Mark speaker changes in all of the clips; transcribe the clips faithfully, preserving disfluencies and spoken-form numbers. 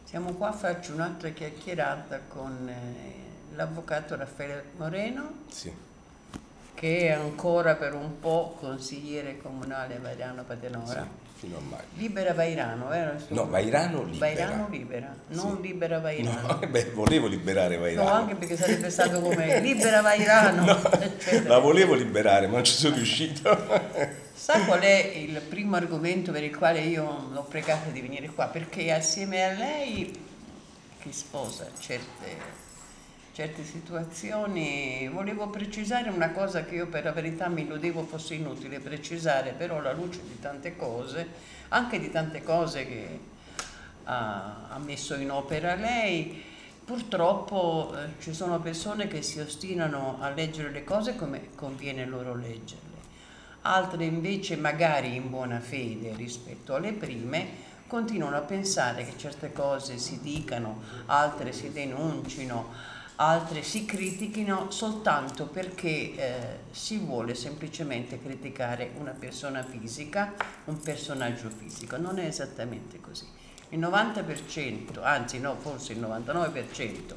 Speaker 1: Siamo qua a farci un'altra chiacchierata con eh, l'avvocato Raffaele Moreno,
Speaker 2: Sì.
Speaker 1: che è ancora per un po' consigliere comunale a Vairano Patenora.
Speaker 2: Sì, fino a maggio.
Speaker 1: Libera Vairano, vero?
Speaker 2: No, Vairano libera.
Speaker 1: Vairano libera, non
Speaker 2: Sì.
Speaker 1: libera Vairano.
Speaker 2: No, beh, volevo liberare Vairano.
Speaker 1: No, anche perché sarebbe stato come libera Vairano.
Speaker 2: No,
Speaker 1: eccetera.
Speaker 2: la volevo liberare, ma non ci sono riuscito.
Speaker 1: Sa qual è il primo argomento per il quale io l'ho pregata di venire qua? Perché assieme a lei, che sposa certe, certe situazioni, volevo precisare una cosa che io per la verità mi illudevo fosse inutile precisare, però alla luce di tante cose, anche di tante cose che ha, ha messo in opera lei, purtroppo eh, ci sono persone che si ostinano a leggere le cose come conviene loro leggerle. Altre invece, magari in buona fede rispetto alle prime, continuano a pensare che certe cose si dicano, altre si denuncino, altre si critichino soltanto perché eh, si vuole semplicemente criticare una persona fisica, un personaggio fisico. Non è esattamente così. Il novanta per cento, anzi no, forse il novantanove per cento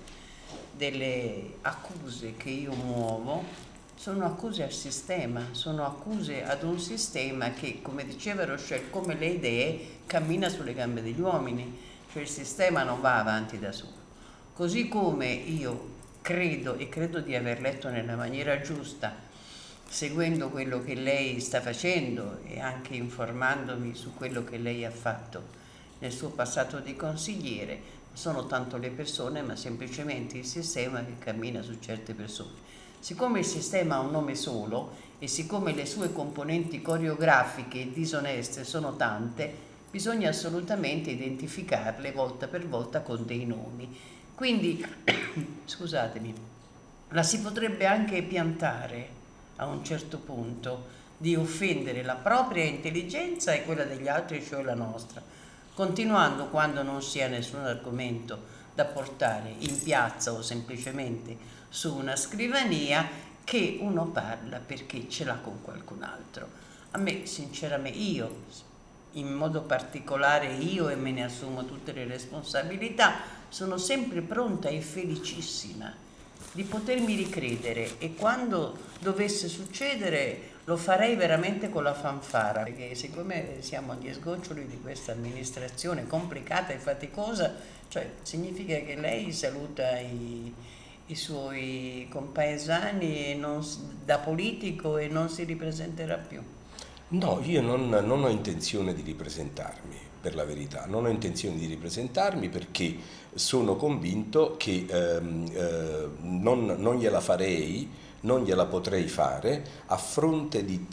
Speaker 1: delle accuse che io muovo sono accuse al sistema, sono accuse ad un sistema che, come diceva Rochelle, come le idee, cammina sulle gambe degli uomini, cioè il sistema non va avanti da solo. Così come io credo, e credo di aver letto nella maniera giusta, seguendo quello che lei sta facendo e anche informandomi su quello che lei ha fatto nel suo passato di consigliere, non sono tanto le persone, ma semplicemente il sistema che cammina su certe persone. Siccome il sistema ha un nome solo e siccome le sue componenti coreografiche e disoneste sono tante, bisogna assolutamente identificarle volta per volta con dei nomi. Quindi, scusatemi, la si potrebbe anche piantare a un certo punto di offendere la propria intelligenza e quella degli altri, cioè la nostra, continuando quando non si ha nessun argomento da portare in piazza o semplicemente su una scrivania, che uno parla perché ce l'ha con qualcun altro. A me sinceramente, io in modo particolare io, e me ne assumo tutte le responsabilità, sono sempre pronta e felicissima di potermi ricredere, e quando dovesse succedere lo farei veramente con la fanfara, perché siccome siamo agli sgoccioli di questa amministrazione complicata e faticosa, cioè significa che lei saluta i, i suoi compaesani e non, da politico, e non si ripresenterà più.
Speaker 2: No, io non, non ho intenzione di ripresentarmi, per la verità, non ho intenzione di ripresentarmi perché sono convinto che ehm, eh, non, non gliela farei, non gliela potrei fare a fronte di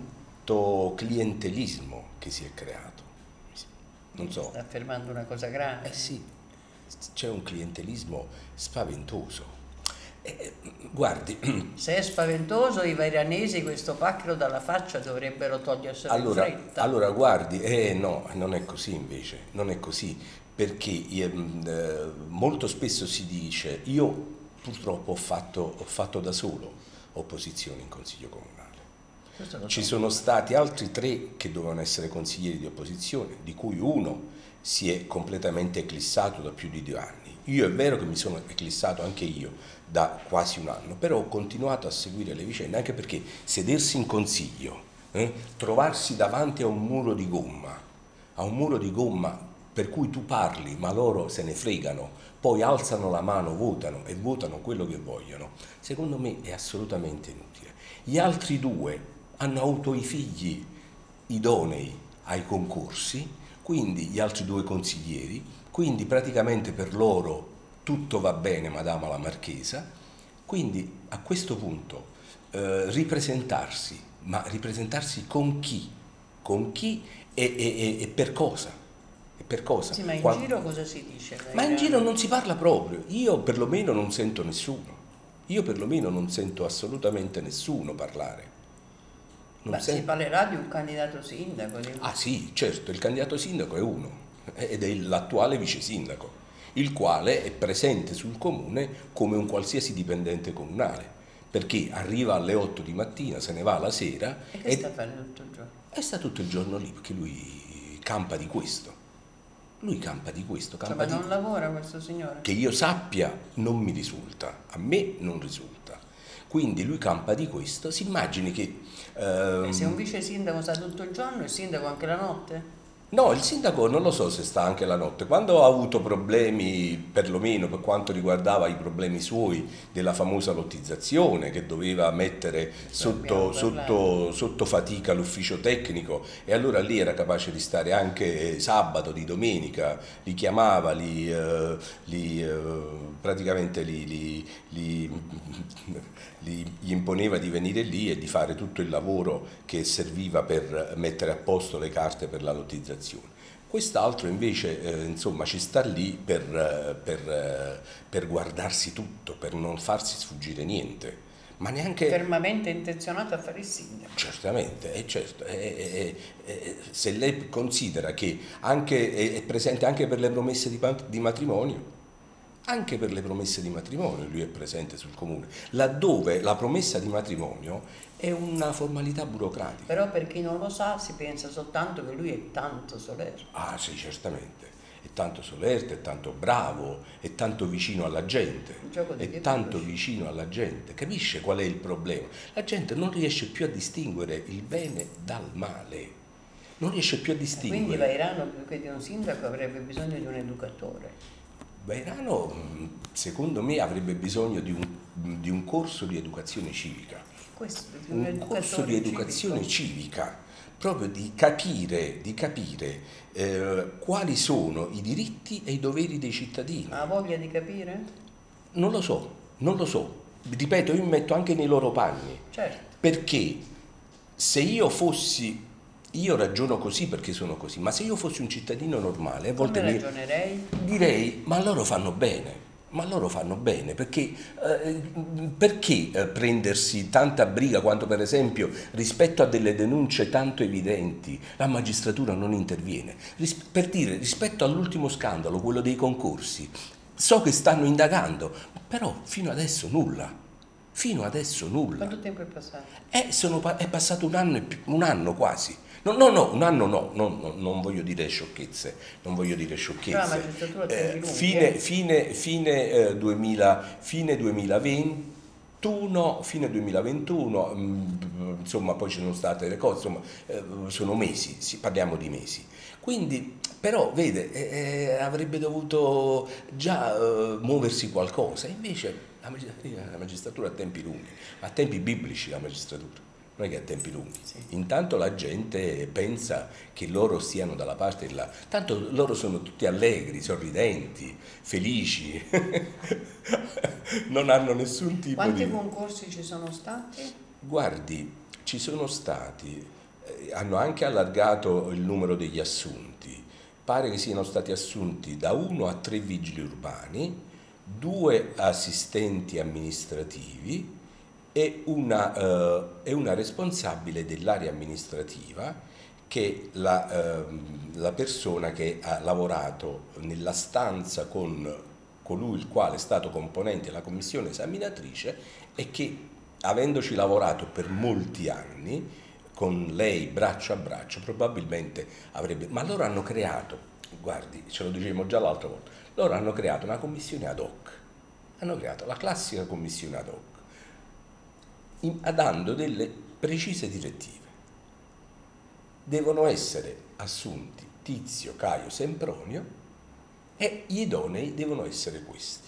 Speaker 2: tanto clientelismo che si è creato. Non so.
Speaker 1: Sta affermando una cosa grave.
Speaker 2: Eh sì, c'è un clientelismo spaventoso. Eh, guardi,
Speaker 1: se è spaventoso, i vairanesi questo pacchero dalla faccia dovrebbero toglierselo
Speaker 2: allora,
Speaker 1: in fretta.
Speaker 2: allora guardi, eh, no, non è così invece, non è così, perché eh, molto spesso si dice, io purtroppo ho fatto, ho fatto da solo opposizione in Consiglio Comunale. Ci sono stati altri tre che dovevano essere consiglieri di opposizione, di cui uno si è completamente eclissato da più di due anni. Io è vero che mi sono eclissato anche io da quasi un anno, però ho continuato a seguire le vicende, anche perché sedersi in consiglio, eh, trovarsi davanti a un muro di gomma, a un muro di gomma per cui tu parli ma loro se ne fregano, poi alzano la mano, votano e votano quello che vogliono, secondo me è assolutamente inutile. Gli altri due hanno avuto i figli idonei ai concorsi, quindi gli altri due consiglieri, quindi praticamente per loro tutto va bene, Madama la Marchesa, quindi a questo punto eh, ripresentarsi, ma ripresentarsi con chi? Con chi e, e, e per cosa? E per cosa?
Speaker 1: Sì, ma in
Speaker 2: Quando...
Speaker 1: giro cosa si dice?
Speaker 2: Ma in giro non si parla proprio, io perlomeno non sento nessuno, io perlomeno non sento assolutamente nessuno parlare.
Speaker 1: Non Beh, sento... si parlerà di un candidato sindaco. Di...
Speaker 2: Ah sì, certo, il candidato sindaco è uno, ed è l'attuale vice sindaco, il quale è presente sul comune come un qualsiasi dipendente comunale, perché arriva alle otto di mattina, se ne va alla sera
Speaker 1: e che e sta a fare tutto il giorno?
Speaker 2: E sta tutto il giorno lì, perché lui campa di questo. Lui campa di questo,
Speaker 1: Cioè,
Speaker 2: campa
Speaker 1: ma
Speaker 2: di...
Speaker 1: non lavora questo signore?
Speaker 2: Che io sappia non mi risulta, a me non risulta. Quindi lui campa di questo, si immagini che...
Speaker 1: E se un
Speaker 2: ehm,
Speaker 1: vice sindaco sta tutto il giorno, il sindaco anche la notte?
Speaker 2: No, il sindaco non lo so se sta anche la notte. Quando ha avuto problemi, perlomeno per quanto riguardava i problemi suoi della famosa lottizzazione, che doveva mettere
Speaker 1: Abbiamo
Speaker 2: sotto,
Speaker 1: parlato.
Speaker 2: sotto, sotto fatica l'ufficio tecnico, e allora lì era capace di stare anche sabato, di domenica, li chiamava, li, eh, li, eh, praticamente li, li- li- li- gli imponeva di venire lì e di fare tutto il lavoro che serviva per mettere a posto le carte per la lottizzazione. Quest'altro invece, eh, insomma, ci sta lì per, eh, per, eh, per guardarsi tutto, per non farsi sfuggire niente, ma neanche...
Speaker 1: Fermamente intenzionato a fare il sindaco.
Speaker 2: Certamente, è certo, è- è- è- se lei considera che anche, è, è presente anche per le promesse di, pat- di matrimonio, anche per le promesse di matrimonio lui è presente sul comune, laddove la promessa di matrimonio è una formalità burocratica.
Speaker 1: Però per chi non lo sa si pensa soltanto che lui è tanto solerte.
Speaker 2: Ah sì, certamente, è tanto solerte, è tanto bravo, è tanto vicino alla gente,
Speaker 1: Il gioco degli
Speaker 2: è tanto
Speaker 1: equivoci.
Speaker 2: vicino alla gente, capisce qual è il problema? La gente non riesce più a distinguere il bene dal male, non riesce più a
Speaker 1: Quindi
Speaker 2: distinguere.
Speaker 1: Vairano più che di un sindaco avrebbe bisogno di un educatore.
Speaker 2: Vairano, mh, secondo me, avrebbe bisogno di un, di un corso di educazione civica,
Speaker 1: Questo di un
Speaker 2: un corso di
Speaker 1: educatore
Speaker 2: educazione
Speaker 1: civico.
Speaker 2: civica, proprio di capire, di capire eh, quali sono i diritti e i doveri dei cittadini.
Speaker 1: Ha voglia di capire?
Speaker 2: Non lo so, non lo so. Ripeto, io mi metto anche nei loro panni,
Speaker 1: Certo.
Speaker 2: perché se io fossi, io ragiono così perché sono così, ma se io fossi un cittadino normale, a volte
Speaker 1: Come
Speaker 2: mi
Speaker 1: ragionerei?
Speaker 2: direi, ma loro fanno bene. Ma loro fanno bene, perché, eh, perché eh, prendersi tanta briga quando per esempio rispetto a delle denunce tanto evidenti la magistratura non interviene? Ris- per dire, rispetto all'ultimo scandalo, quello dei concorsi, so che stanno indagando, però fino adesso nulla, fino adesso nulla.
Speaker 1: Quanto tempo è passato?
Speaker 2: Eh, sono pa- è passato un anno, e più- un anno quasi. No, no, no, un anno no, no, no, non voglio dire sciocchezze, non voglio dire sciocchezze.
Speaker 1: Però la magistratura ha tempi
Speaker 2: Eh,
Speaker 1: lunghi,
Speaker 2: fine,
Speaker 1: eh.
Speaker 2: fine, fine, eh, duemila, fine duemilaventuno, fine duemilaventuno, mh, insomma poi ci sono state le cose, insomma eh, sono mesi, sì, parliamo di mesi. Quindi, però, vede, eh, avrebbe dovuto già eh, muoversi qualcosa, invece la magistratura, la magistratura ha tempi lunghi, ha tempi biblici la magistratura. Non è che ha tempi lunghi.
Speaker 1: Sì.
Speaker 2: Intanto la gente pensa che loro stiano dalla parte della... Tanto loro sono tutti allegri, sorridenti, felici, non hanno nessun tipo
Speaker 1: Quanti
Speaker 2: di...
Speaker 1: concorsi ci sono stati?
Speaker 2: Guardi, ci sono stati, eh, hanno anche allargato il numero degli assunti. Pare che siano stati assunti da uno a tre vigili urbani, due assistenti amministrativi e una, eh, e una responsabile dell'area amministrativa, che è la, ehm, la persona che ha lavorato nella stanza con colui il quale è stato componente della commissione esaminatrice e che, avendoci lavorato per molti anni con lei braccio a braccio, probabilmente avrebbe... Ma loro hanno creato, guardi, ce lo dicevamo già l'altra volta, loro hanno creato una commissione ad hoc, hanno creato la classica commissione ad hoc, in, dando delle precise direttive. Devono essere assunti Tizio, Caio, Sempronio e gli idonei devono essere questi.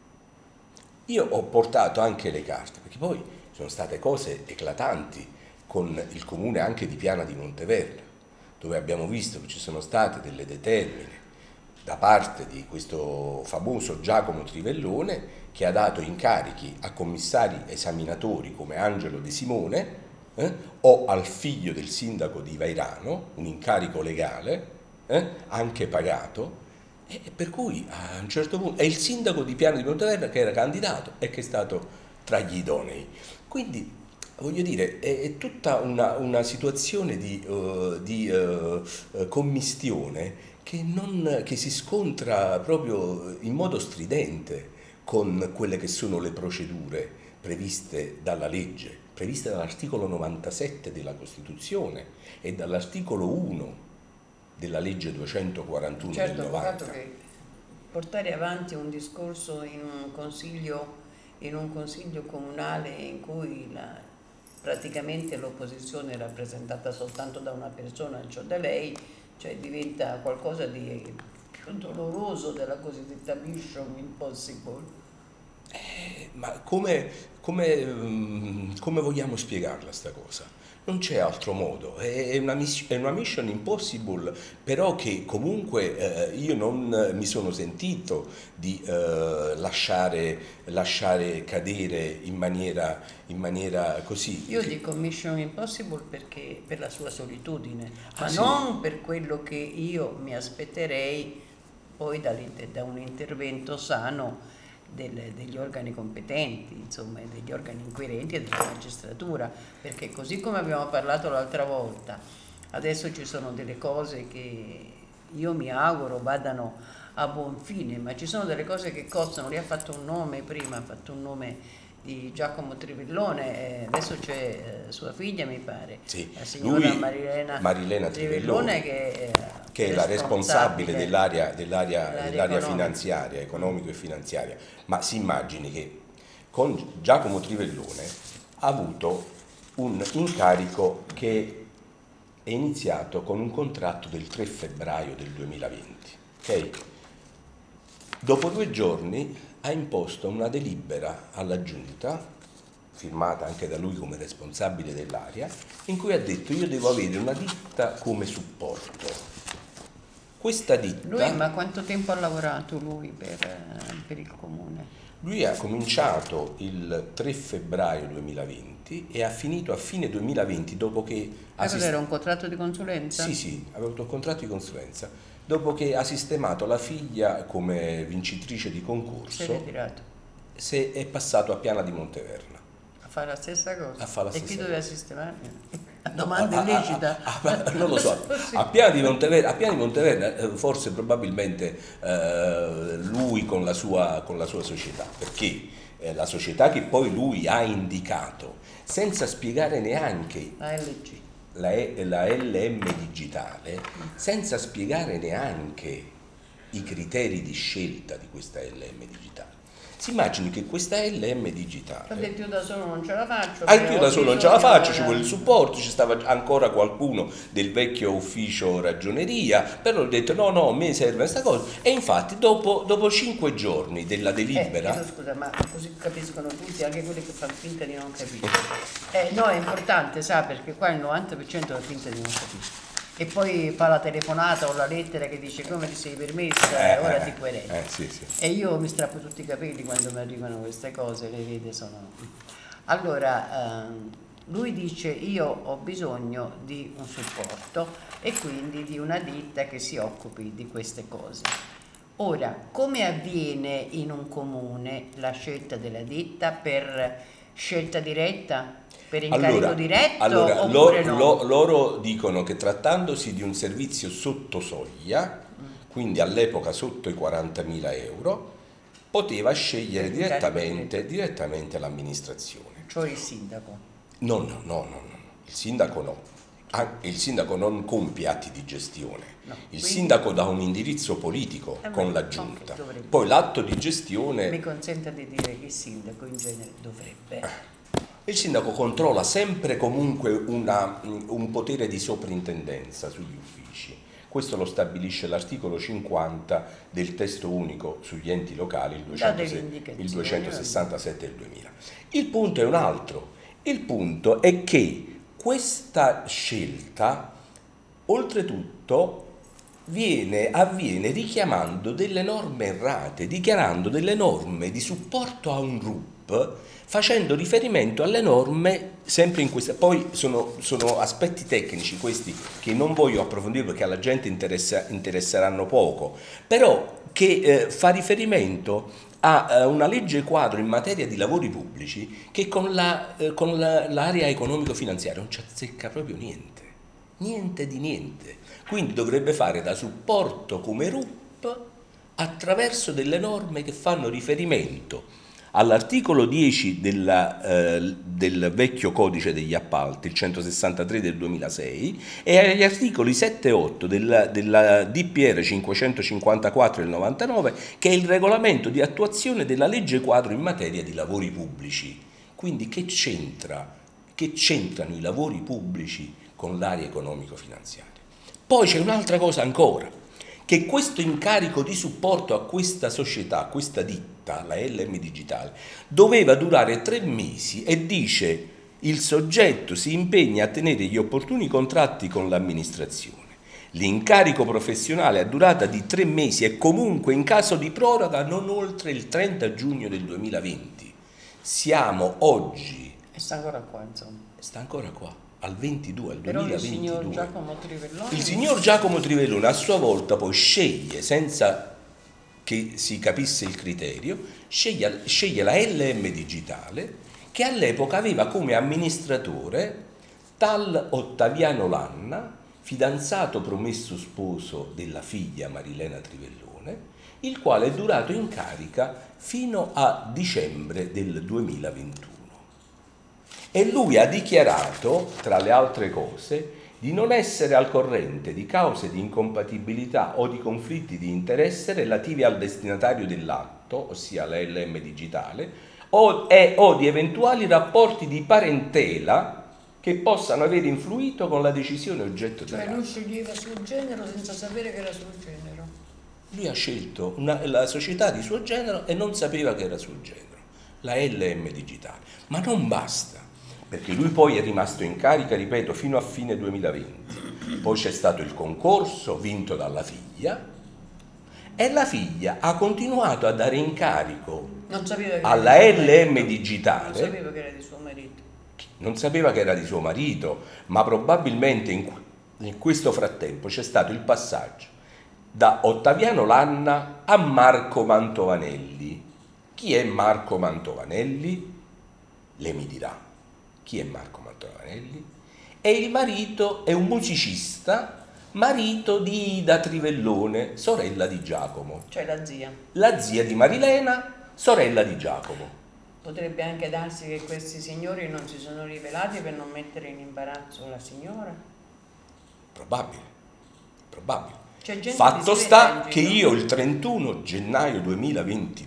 Speaker 2: Io ho portato anche le carte, perché poi sono state cose eclatanti con il comune anche di Piana di Monteverna, dove abbiamo visto che ci sono state delle determine da parte di questo famoso Giacomo Trivellone, che ha dato incarichi a commissari esaminatori come Angelo De Simone eh, o al figlio del sindaco di Vairano, un incarico legale, eh, anche pagato, e per cui a un certo punto è il sindaco di Piana di Monteverna che era candidato e che è stato tra gli idonei. Quindi voglio dire, è, è tutta una, una situazione di, uh, di uh, commistione che, non, che si scontra proprio in modo stridente con quelle che sono le procedure previste dalla legge, previste dall'articolo novantasette della Costituzione e dall'articolo uno della legge duecentoquarantuno
Speaker 1: certo,
Speaker 2: del novanta.
Speaker 1: Che portare avanti un discorso in un consiglio, in un consiglio comunale in cui la, praticamente l'opposizione è rappresentata soltanto da una persona, cioè da lei, cioè diventa qualcosa di più doloroso della cosiddetta mission impossible.
Speaker 2: Eh, ma come, come, come vogliamo spiegarla sta cosa? Non c'è altro modo, è una, è una mission impossible, però che comunque eh, io non mi sono sentito di eh, lasciare, lasciare cadere in maniera, in maniera così.
Speaker 1: Io dico mission impossible perché per la sua solitudine, ma
Speaker 2: ah, sì.
Speaker 1: non per quello che io mi aspetterei poi da un intervento sano Del, degli organi competenti, insomma, degli organi inquirenti e della magistratura, perché così come abbiamo parlato l'altra volta, adesso ci sono delle cose che io mi auguro vadano a buon fine, ma ci sono delle cose che costano. Lei ha fatto un nome prima, ha fatto un nome di Giacomo Trivellone, eh, adesso c'è eh, sua figlia mi pare,
Speaker 2: sì,
Speaker 1: la signora
Speaker 2: lui,
Speaker 1: Marilena,
Speaker 2: Marilena Trivellone,
Speaker 1: Trivellone che, eh,
Speaker 2: che è la responsabile dell'area dell'area dell'area finanziaria, economico e finanziaria, ma si immagini che con Giacomo Trivellone ha avuto un incarico che è iniziato con un contratto del tre febbraio del duemilaventi, ok? Dopo due giorni ha imposto una delibera alla giunta, firmata anche da lui come responsabile dell'area, in cui ha detto io devo avere una ditta come supporto. Questa ditta...
Speaker 1: Lui, ma quanto tempo ha lavorato lui per, per il comune?
Speaker 2: Lui ha cominciato il tre febbraio duemilaventi e ha finito a fine duemilaventi dopo che...
Speaker 1: Ma assist... era un contratto di consulenza?
Speaker 2: Sì, sì, aveva avuto un contratto di consulenza. Dopo che ha sistemato la figlia come vincitrice di concorso,
Speaker 1: si è ritirato.
Speaker 2: Se è passato a Piana di Monteverna.
Speaker 1: A fare la stessa cosa?
Speaker 2: A fare la
Speaker 1: e
Speaker 2: stessa
Speaker 1: chi
Speaker 2: cosa.
Speaker 1: doveva sistemare? Domanda illecita?
Speaker 2: Ah, ah, ah, non lo so. A Piana di Monteverna, a Piana di Monteverna forse probabilmente eh, lui con la, sua, con la sua società, perché eh, la società che poi lui ha indicato, senza spiegare neanche...
Speaker 1: La L G.
Speaker 2: La, la L M digitale, senza spiegare neanche i criteri di scelta di questa L M digitale. Si immagini che questa L M digitale...
Speaker 1: Ho detto io da solo non ce la faccio.
Speaker 2: Anche io da solo non ce la faccio, ci vuole il supporto, ci stava ancora qualcuno del vecchio ufficio ragioneria, però ho detto no, no, mi serve questa cosa. E infatti dopo, dopo cinque giorni della delibera...
Speaker 1: Eh, scusa, ma così capiscono tutti, anche quelli che fanno finta di non capire. Eh, no, è importante, sa, perché qua il novanta per cento fa finta di non capire. E poi fa la telefonata o la lettera che dice come ti sei permessa, eh, ora ti quereli.
Speaker 2: Eh, sì, sì.
Speaker 1: E io mi strappo tutti i capelli quando mi arrivano queste cose, le vede, sono... Allora, ehm, lui dice io ho bisogno di un supporto e quindi di una ditta che si occupi di queste cose. Ora, come avviene in un comune la scelta della ditta? Per scelta diretta? Per incarico
Speaker 2: allora,
Speaker 1: diretto
Speaker 2: allora,
Speaker 1: oppure
Speaker 2: lo,
Speaker 1: no?
Speaker 2: lo, loro dicono che trattandosi di un servizio sotto soglia, mm. quindi all'epoca sotto i quarantamila euro, poteva scegliere direttamente, direttamente l'amministrazione.
Speaker 1: Cioè il sindaco?
Speaker 2: No, no, no, no, no. Il sindaco no. Il sindaco non compie atti di gestione.
Speaker 1: No,
Speaker 2: il
Speaker 1: quindi...
Speaker 2: sindaco dà un indirizzo politico
Speaker 1: eh,
Speaker 2: con la giunta.
Speaker 1: Okay,
Speaker 2: poi l'atto di gestione...
Speaker 1: Mi consenta di dire che il sindaco in genere dovrebbe...
Speaker 2: Eh. Il sindaco controlla sempre comunque una, un potere di soprintendenza sugli uffici. Questo lo stabilisce l'articolo cinquanta del testo unico sugli enti locali, il duecentosessantasette del duemila. Il punto è un altro. Il punto è che questa scelta, oltretutto, viene, avviene richiamando delle norme errate, dichiarando delle norme di supporto a un R U P, facendo riferimento alle norme sempre in questa. Poi sono, sono aspetti tecnici questi che non voglio approfondire perché alla gente interessa, interesseranno poco, però che eh, fa riferimento a eh, una legge quadro in materia di lavori pubblici che con, la, eh, con la, l'area economico-finanziaria non ci azzecca proprio niente, niente di niente. Quindi dovrebbe fare da supporto come R U P attraverso delle norme che fanno riferimento all'articolo dieci della, eh, del vecchio codice degli appalti, il centosessantatré del duemilasei, e agli articoli sette e otto della, della D P R cinquecentocinquantaquattro del novantanove, che è il regolamento di attuazione della legge quadro in materia di lavori pubblici. Quindi che c'entra? Che c'entrano i lavori pubblici con l'area economico-finanziaria? Poi c'è un'altra cosa ancora, che questo incarico di supporto a questa società, a questa ditta, la L M Digitale, doveva durare tre mesi e dice il soggetto si impegna a tenere gli opportuni contratti con l'amministrazione. L'incarico professionale a durata di tre mesi e comunque in caso di proroga non oltre il trenta giugno del duemilaventi. Siamo oggi...
Speaker 1: E sta ancora qua, insomma.
Speaker 2: Sta ancora qua. Al ventidue, al
Speaker 1: Però
Speaker 2: duemilaventidue.
Speaker 1: il signor Giacomo Trivellone...
Speaker 2: Il signor Giacomo Trivellone a sua volta poi sceglie, senza che si capisse il criterio, sceglie, sceglie la L M Digitale, che all'epoca aveva come amministratore tal Ottaviano Lanna, fidanzato promesso sposo della figlia Marilena Trivellone, il quale è durato in carica fino a dicembre del duemilaventuno. E lui ha dichiarato, tra le altre cose, di non essere al corrente di cause di incompatibilità o di conflitti di interesse relativi al destinatario dell'atto, ossia la L M Digitale, o, e, o di eventuali rapporti di parentela che possano aver influito con la decisione oggetto dell'atto.
Speaker 1: Cioè lui sceglieva sul genero senza sapere che era sul genero.
Speaker 2: Lui ha scelto una, la società di suo genero e non sapeva che era sul genero, la L M Digitale. Ma non basta. Perché lui poi è rimasto in carica, ripeto, fino a fine duemilaventi. Poi c'è stato il concorso vinto dalla figlia e la figlia ha continuato a dare incarico
Speaker 1: non sapeva che
Speaker 2: alla
Speaker 1: era
Speaker 2: L M Digitale.
Speaker 1: Non sapeva che era di suo marito.
Speaker 2: Non sapeva che era di suo marito, ma probabilmente in, in questo frattempo c'è stato il passaggio da Ottaviano Lanna a Marco Mantovanelli. Chi è Marco Mantovanelli? Le mi dirà. Chi è Marco Mantovanelli? E il marito è un musicista, marito di Ida Trivellone, sorella di Giacomo.
Speaker 1: Cioè la zia.
Speaker 2: La zia di Marilena, sorella di Giacomo.
Speaker 1: Potrebbe anche darsi che questi signori non si sono rivelati per non mettere in imbarazzo la signora?
Speaker 2: Probabile, probabile.
Speaker 1: Fatto
Speaker 2: sta che io il trentuno gennaio duemilaventidue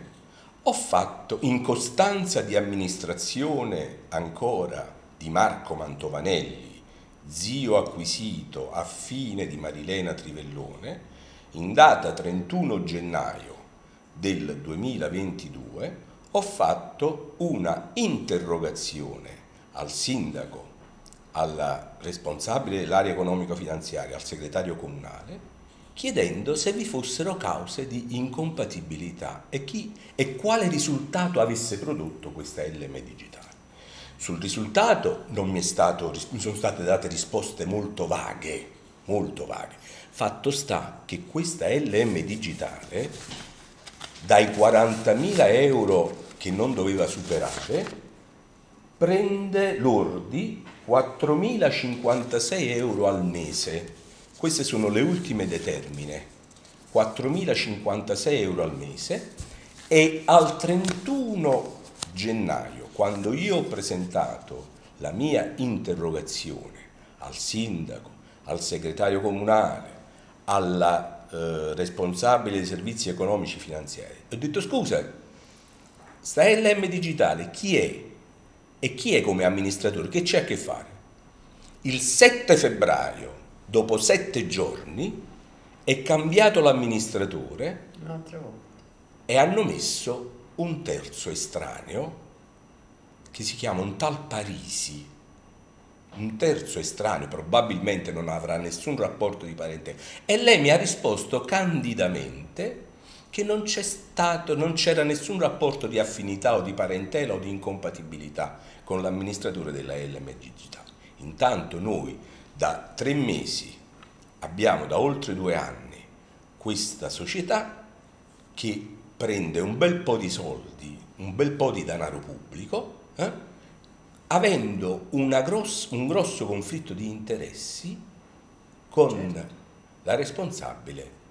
Speaker 2: ho fatto, in costanza di amministrazione ancora di Marco Mantovanelli, zio acquisito a fine di Marilena Trivellone, in data trentuno gennaio del duemilaventidue ho fatto una interrogazione al sindaco, alla responsabile dell'area economico-finanziaria, al segretario comunale, chiedendo se vi fossero cause di incompatibilità e, chi, e quale risultato avesse prodotto questa L M Digitale. Sul risultato non mi, è stato, mi sono state date risposte molto vaghe, molto vaghe. Fatto sta che questa L M Digitale, dai quarantamila euro che non doveva superare, prende lordi quattromilacinquantasei euro al mese. Queste sono le ultime determine, quattromilacinquantasei euro al mese, e al trentuno gennaio, quando io ho presentato la mia interrogazione al sindaco, al segretario comunale, alla eh, responsabile dei servizi economici finanziari, ho detto: scusa, sta L M Digitale chi è? E chi è come amministratore? Che c'è a che fare? Il sette febbraio, dopo sette giorni, è cambiato l'amministratore e hanno messo un terzo estraneo che si chiama un tal Parisi, un terzo estraneo, probabilmente non avrà nessun rapporto di parentela, e lei mi ha risposto candidamente che non c'è stato, non c'era nessun rapporto di affinità o di parentela o di incompatibilità con l'amministratore della L M Digitale. Intanto noi da tre mesi abbiamo, da oltre due anni, questa società che prende un bel po' di soldi, un bel po' di denaro pubblico, eh, avendo una gross, un grosso conflitto di interessi con certo. la responsabile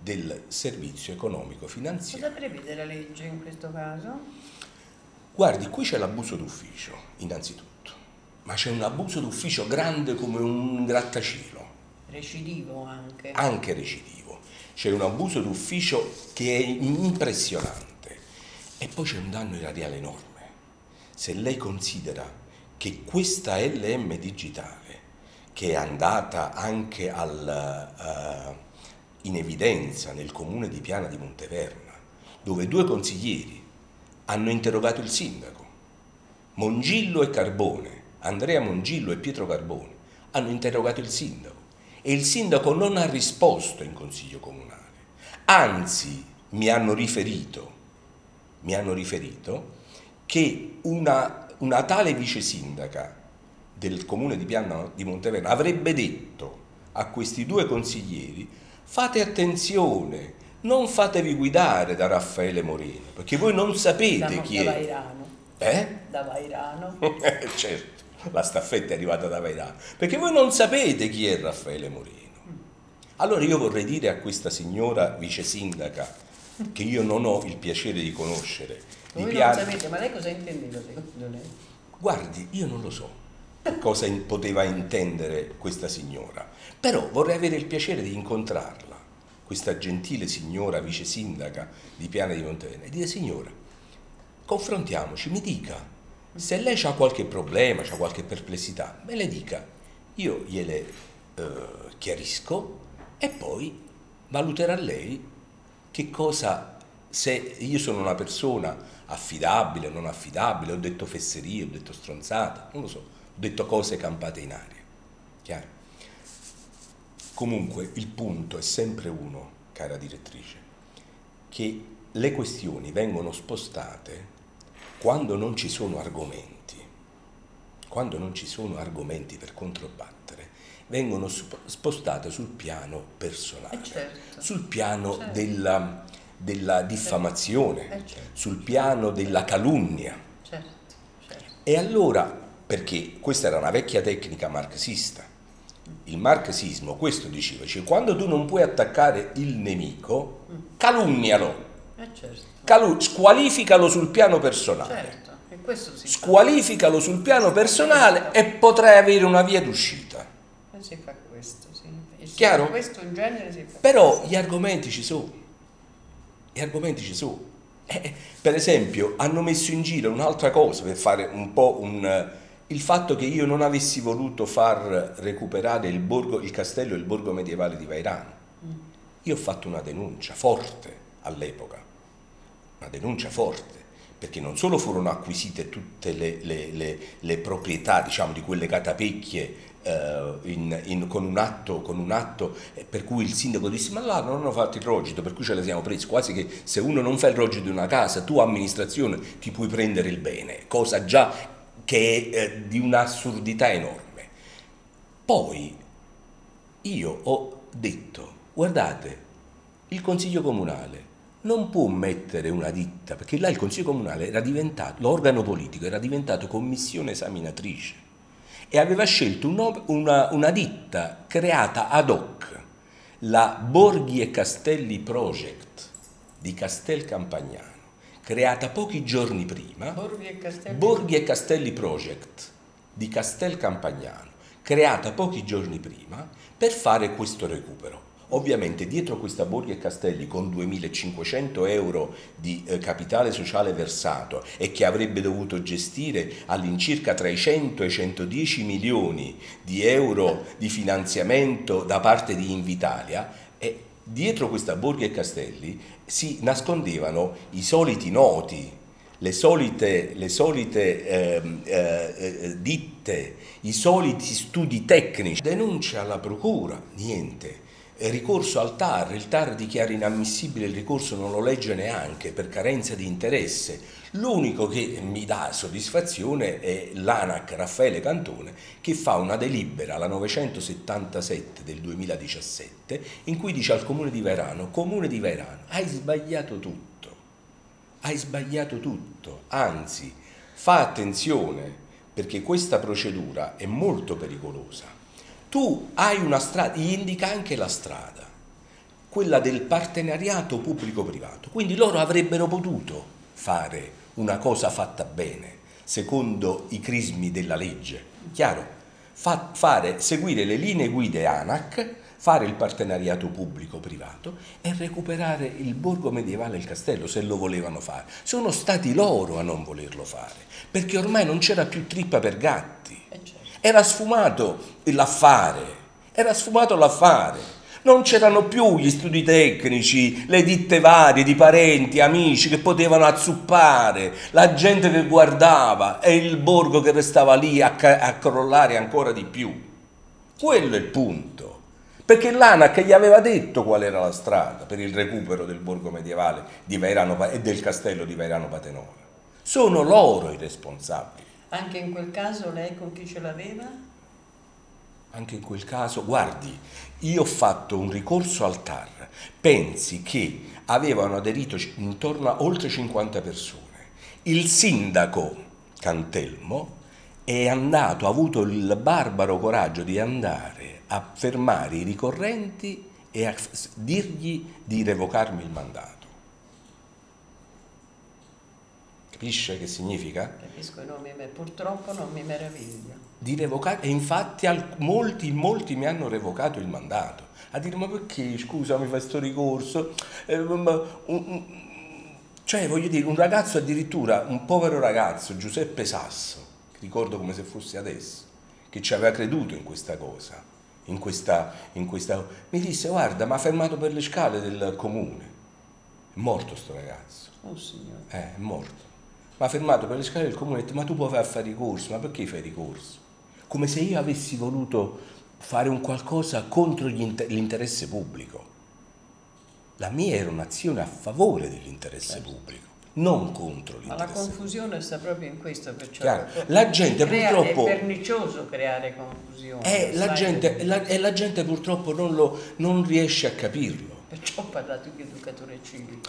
Speaker 2: del servizio economico finanziario.
Speaker 1: Cosa prevede la legge in questo caso?
Speaker 2: Guardi, qui c'è l'abuso d'ufficio, innanzitutto, ma c'è un abuso d'ufficio grande come un grattacielo.
Speaker 1: Recidivo anche.
Speaker 2: Anche recidivo. C'è un abuso d'ufficio che è impressionante e poi c'è un danno erariale enorme. Se lei considera che questa L M digitale, che è andata anche al, uh, in evidenza nel comune di Piana di Monteverna, dove due consiglieri hanno interrogato il sindaco, Mongillo e Carbone, Andrea Mongillo e Pietro Carbone, hanno interrogato il sindaco e il sindaco non ha risposto in consiglio comunale. Anzi, mi hanno riferito, mi hanno riferito che una, una tale vice sindaca del comune di Piana di Monteverna avrebbe detto a questi due consiglieri: fate attenzione, non fatevi guidare da Raffaele Moreno, perché voi non sapete
Speaker 1: da,
Speaker 2: chi
Speaker 1: da
Speaker 2: è.
Speaker 1: Vairano.
Speaker 2: Eh?
Speaker 1: Da Vairano.
Speaker 2: Certo, la staffetta è arrivata da Vairano, perché voi non sapete chi è Raffaele Moreno. Allora io vorrei dire a questa signora vice sindaca, che io non ho il piacere di conoscere,
Speaker 1: Voi
Speaker 2: di
Speaker 1: non
Speaker 2: Piana...
Speaker 1: sapete, ma lei cosa intendeva secondo lei?
Speaker 2: Guardi, io non lo so cosa in, poteva intendere questa signora, però vorrei avere il piacere di incontrarla, questa gentile signora vice sindaca di Piana di Monteverna, e dire: signora, confrontiamoci, mi dica, se lei ha qualche problema, ha qualche perplessità, me le dica, io gliele eh, chiarisco e poi valuterà lei che cosa, se io sono una persona affidabile, non affidabile, ho detto fesserie, ho detto stronzate, non lo so, ho detto cose campate in aria, chiaro? Comunque il punto è sempre uno, cara direttrice, che le questioni vengono spostate quando non ci sono argomenti, quando non ci sono argomenti per controbattere, vengono spostate sul piano personale,
Speaker 1: Eh certo.
Speaker 2: sul piano
Speaker 1: certo.
Speaker 2: della, della diffamazione,
Speaker 1: Eh certo.
Speaker 2: sul piano della calunnia.
Speaker 1: Certo, certo.
Speaker 2: E allora, perché questa era una vecchia tecnica marxista, il marxismo questo diceva, cioè, quando tu non puoi attaccare il nemico, calunnialo,
Speaker 1: Eh certo.
Speaker 2: calu- squalificalo sul piano personale,
Speaker 1: Certo, e questo si
Speaker 2: squalificalo sul piano personale e potrai avere una via d'uscita.
Speaker 1: fa. Si fa questo, sì. E si
Speaker 2: Chiaro?
Speaker 1: fa questo in genere si fa.
Speaker 2: Però gli argomenti ci sono, gli argomenti ci sono. Eh, per esempio, hanno messo in giro un'altra cosa per fare un po' un... il fatto che io non avessi voluto far recuperare il, borgo, il castello e il borgo medievale di Vairano. Mm. Io ho fatto una denuncia forte all'epoca, una denuncia forte, perché non solo furono acquisite tutte le, le, le, le proprietà, diciamo, di quelle catapecchie eh, in, in, con un atto, con un atto eh, per cui il sindaco disse: ma là non hanno fatto il rogito, per cui ce le siamo presi, quasi che se uno non fa il rogito di una casa, tu amministrazione ti puoi prendere il bene, cosa già che è eh, di un'assurdità enorme. Poi io ho detto: guardate, il Consiglio Comunale non può mettere una ditta, perché là il Consiglio Comunale era diventato, l'organo politico era diventato commissione esaminatrice e aveva scelto un, una, una ditta creata ad hoc, la Borghi e Castelli Project di Castel Campagnano, creata pochi giorni prima,
Speaker 1: Borghi e Castelli,
Speaker 2: Borghi e Castelli Project di Castel Campagnano, creata pochi giorni prima per fare questo recupero. Ovviamente dietro questa Borghi e Castelli con duemilacinquecento euro di eh, capitale sociale versato e che avrebbe dovuto gestire all'incirca tra i cento e i centodieci milioni di euro di finanziamento da parte di Invitalia, e dietro questa Borghi e Castelli si nascondevano i soliti noti, le solite, le solite eh, eh, ditte, i soliti studi tecnici. Denuncia alla procura, niente. Ricorso al T A R, il T A R dichiara inammissibile il ricorso, non lo legge neanche per carenza di interesse. L'unico che mi dà soddisfazione è l'ANAC Raffaele Cantone, che fa una delibera, la novecentosettantasette del duemiladiciassette, in cui dice al Comune di Vairano: Comune di Vairano, hai sbagliato tutto, hai sbagliato tutto, anzi fa attenzione perché questa procedura è molto pericolosa. Tu hai una strada, gli indica anche la strada. quella del partenariato pubblico-privato. Quindi loro avrebbero potuto fare una cosa fatta bene, secondo i crismi della legge, chiaro? Fa, fare, seguire le linee guide ANAC, fare il partenariato pubblico-privato e recuperare il borgo medievale e il castello, se lo volevano fare. Sono stati loro a non volerlo fare, perché ormai non c'era più trippa per gatti. Era sfumato l'affare, era sfumato l'affare. Non c'erano più gli studi tecnici, le ditte varie di parenti, amici che potevano azzuppare, la gente che guardava e il borgo che restava lì a, a crollare ancora di più. Quello è il punto. Perché l'ANAC gli aveva detto qual era la strada per il recupero del borgo medievale di Vairano e del castello di Vairano Patenora. Sono loro i responsabili.
Speaker 1: Anche in quel caso lei con chi ce l'aveva?
Speaker 2: Anche in quel caso, guardi, io ho fatto un ricorso al T A R, pensi che avevano aderito intorno a oltre cinquanta persone. Il sindaco Cantelmo è andato, ha avuto il barbaro coraggio di andare a fermare i ricorrenti e a dirgli di revocarmi il mandato. Capisce che significa?
Speaker 1: Capisco, non mi, purtroppo non mi meraviglio.
Speaker 2: Di revocare, e infatti al, molti, molti mi hanno revocato il mandato. A dire, ma perché, scusa, mi fai sto ricorso? Eh, ma, un, un, cioè, voglio dire, un ragazzo addirittura, un povero ragazzo, Giuseppe Sasso, ricordo come se fosse adesso, che ci aveva creduto in questa cosa, in questa, in questa... mi disse, guarda, mi ha fermato per le scale del comune. È morto sto ragazzo.
Speaker 1: Oh signore.
Speaker 2: Eh, è morto. Mi ha fermato per le scale del comune e ha detto, ma tu puoi fare ricorso, ma perché fai ricorso? Come se io avessi voluto fare un qualcosa contro l'interesse pubblico. La mia era un'azione a favore dell'interesse certo. pubblico, non contro l'interesse pubblico.
Speaker 1: Ma la confusione pubblico. Sta proprio in questo, perciò
Speaker 2: Chiaro. La gente
Speaker 1: crea,
Speaker 2: purtroppo...
Speaker 1: è pernicioso creare confusione.
Speaker 2: Eh, la gente, la, e la gente purtroppo non, lo, non riesce a capirlo.
Speaker 1: Perciò ho parlato di educatore civico.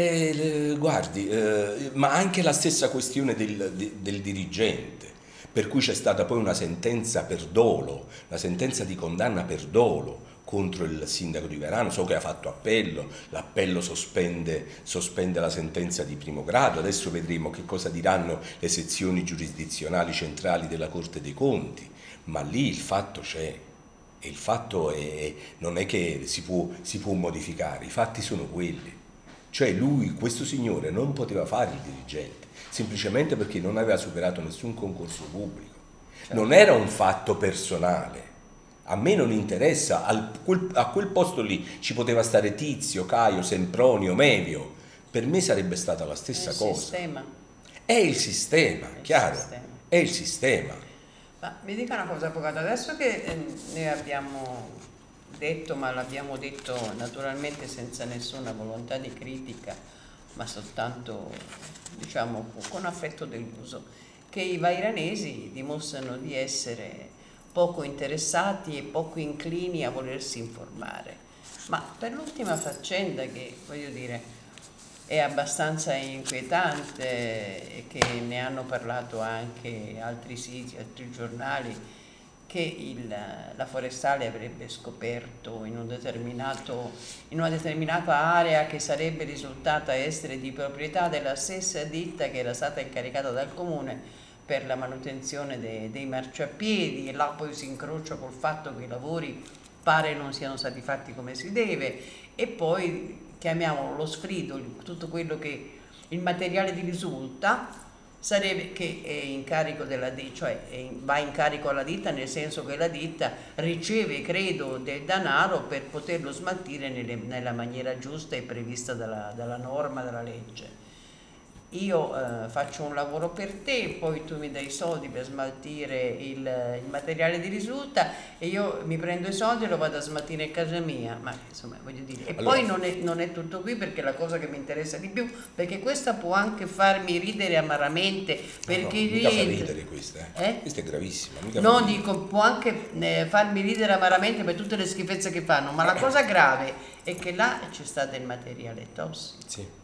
Speaker 2: Eh, guardi, eh, ma anche la stessa questione del, del, del dirigente, per cui c'è stata poi una sentenza per dolo, una sentenza di condanna per dolo contro il sindaco di Vairano, so che ha fatto appello, l'appello sospende, sospende la sentenza di primo grado, adesso vedremo che cosa diranno le sezioni giurisdizionali centrali della Corte dei Conti, ma lì il fatto c'è. E il fatto è, non è che si può, si può modificare, i fatti sono quelli. Cioè lui, questo signore, non poteva fare il dirigente, semplicemente perché non aveva superato nessun concorso pubblico. Non era un fatto personale. A me non interessa, al, quel, a quel posto lì ci poteva stare Tizio, Caio, Sempronio, Mevio. Per me sarebbe stata la stessa cosa. È il
Speaker 1: sistema.
Speaker 2: È il sistema,
Speaker 1: è il
Speaker 2: chiaro?
Speaker 1: Sistema.
Speaker 2: È il sistema.
Speaker 1: Ma mi dica una cosa, avvocato, adesso che eh, ne abbiamo detto, ma l'abbiamo detto naturalmente senza nessuna volontà di critica, ma soltanto, diciamo, con affetto deluso, che i vairanesi dimostrano di essere poco interessati e poco inclini a volersi informare. Ma per l'ultima faccenda, che voglio dire è abbastanza inquietante e che ne hanno parlato anche altri siti, altri giornali, che il, la forestale avrebbe scoperto in, un determinato, in una determinata area che sarebbe risultata essere di proprietà della stessa ditta che era stata incaricata dal comune per la manutenzione de, dei marciapiedi, e là poi si incrocia col fatto che i lavori pare non siano stati fatti come si deve, e poi chiamiamolo lo sfrido, tutto quello che il materiale di risulta sarebbe che è in carico della ditta, cioè va in carico alla ditta, nel senso che la ditta riceve, credo, del denaro per poterlo smaltire nelle, nella maniera giusta e prevista dalla, dalla norma, dalla legge. Io eh, faccio un lavoro per te, poi tu mi dai i soldi per smaltire il, il materiale di risulta e io mi prendo i soldi e lo vado a smaltire in casa mia, ma insomma voglio dire, e allora, poi non è, non è tutto qui, perché la cosa che mi interessa di più, perché questa può anche farmi ridere amaramente, perché
Speaker 2: no, no, mica fa ridere questa, eh? Eh? Questa è gravissima, mica
Speaker 1: no, dico, può anche eh, farmi ridere amaramente per tutte le schifezze che fanno, ma la cosa grave è che là c'è stato il materiale tossico.
Speaker 2: Sì.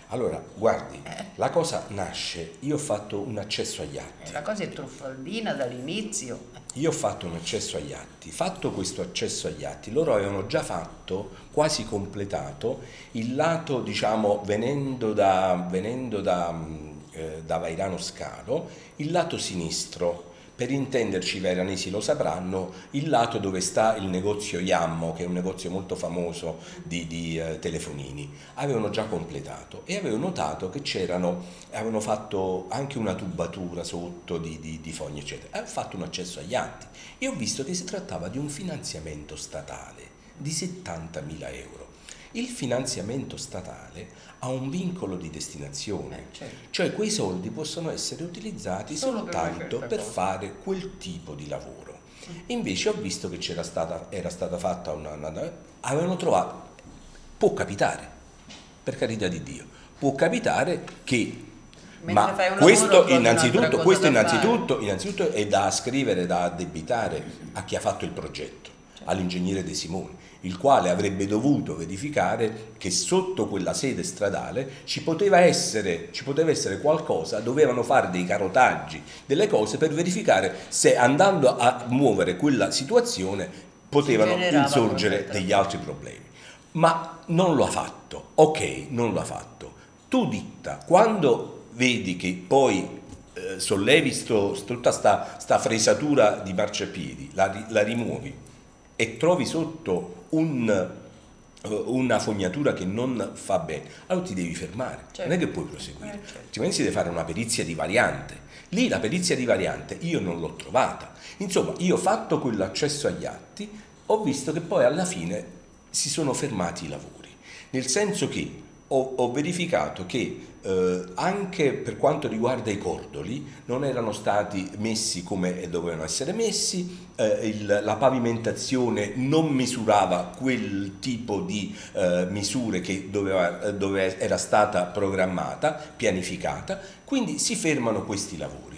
Speaker 2: Allora, guardi, la cosa nasce, io ho fatto un accesso agli atti.
Speaker 1: La cosa è truffaldina dall'inizio.
Speaker 2: Io ho fatto un accesso agli atti. Fatto questo accesso agli atti, loro avevano già fatto, quasi completato, il lato, diciamo, venendo da, venendo da, eh, da Vairano Scalo, il lato sinistro. Per intenderci, i vairanesi lo sapranno, il lato dove sta il negozio Iammo, che è un negozio molto famoso di, di eh, telefonini, avevano già completato e avevo notato che c'erano, avevano fatto anche una tubatura sotto di, di, di foglie, eccetera. Avevo fatto un accesso agli atti e ho visto che si trattava di un finanziamento statale di settantamila euro. Il finanziamento statale ha un vincolo di destinazione,
Speaker 1: Eh, certo.
Speaker 2: cioè quei soldi possono essere utilizzati
Speaker 1: Solo per una
Speaker 2: soltanto
Speaker 1: certa
Speaker 2: per
Speaker 1: cosa.
Speaker 2: fare quel tipo di lavoro. Invece ho visto che c'era stata, era stata fatta una, una... avevano trovato, può capitare, per carità di Dio, può capitare che...
Speaker 1: Mentre
Speaker 2: Ma
Speaker 1: fai un lavoro,
Speaker 2: questo
Speaker 1: trovi un'altra
Speaker 2: innanzitutto,
Speaker 1: cosa
Speaker 2: questo
Speaker 1: da
Speaker 2: innanzitutto, innanzitutto è da ascrivere, da addebitare a chi ha fatto il progetto,
Speaker 1: Certo.
Speaker 2: all'ingegnere De Simoni, il quale avrebbe dovuto verificare che sotto quella sede stradale ci poteva essere, ci poteva essere qualcosa, dovevano fare dei carotaggi, delle cose per verificare se andando a muovere quella situazione potevano
Speaker 1: generava
Speaker 2: insorgere
Speaker 1: qualche
Speaker 2: degli
Speaker 1: altra
Speaker 2: altri problemi. Ma non lo ha fatto, ok, non lo ha fatto. Tu ditta, quando vedi che poi eh, sollevi sto, tutta sta, sta fresatura di marciapiedi, la, la rimuovi e trovi sotto un, una fognatura che non fa bene, allora ti devi fermare,
Speaker 1: Certo.
Speaker 2: non è che puoi proseguire,
Speaker 1: Eh, certo.
Speaker 2: altrimenti si deve fare una perizia di variante. Lì la perizia di variante io non l'ho trovata. Insomma, io ho fatto quell'accesso agli atti, ho visto che poi alla fine si sono fermati i lavori, nel senso che ho, ho verificato che eh, anche per quanto riguarda i cordoli non erano stati messi come dovevano essere messi, eh, il, la pavimentazione non misurava quel tipo di eh, misure che doveva, dove era stata programmata, pianificata, quindi si fermano questi lavori.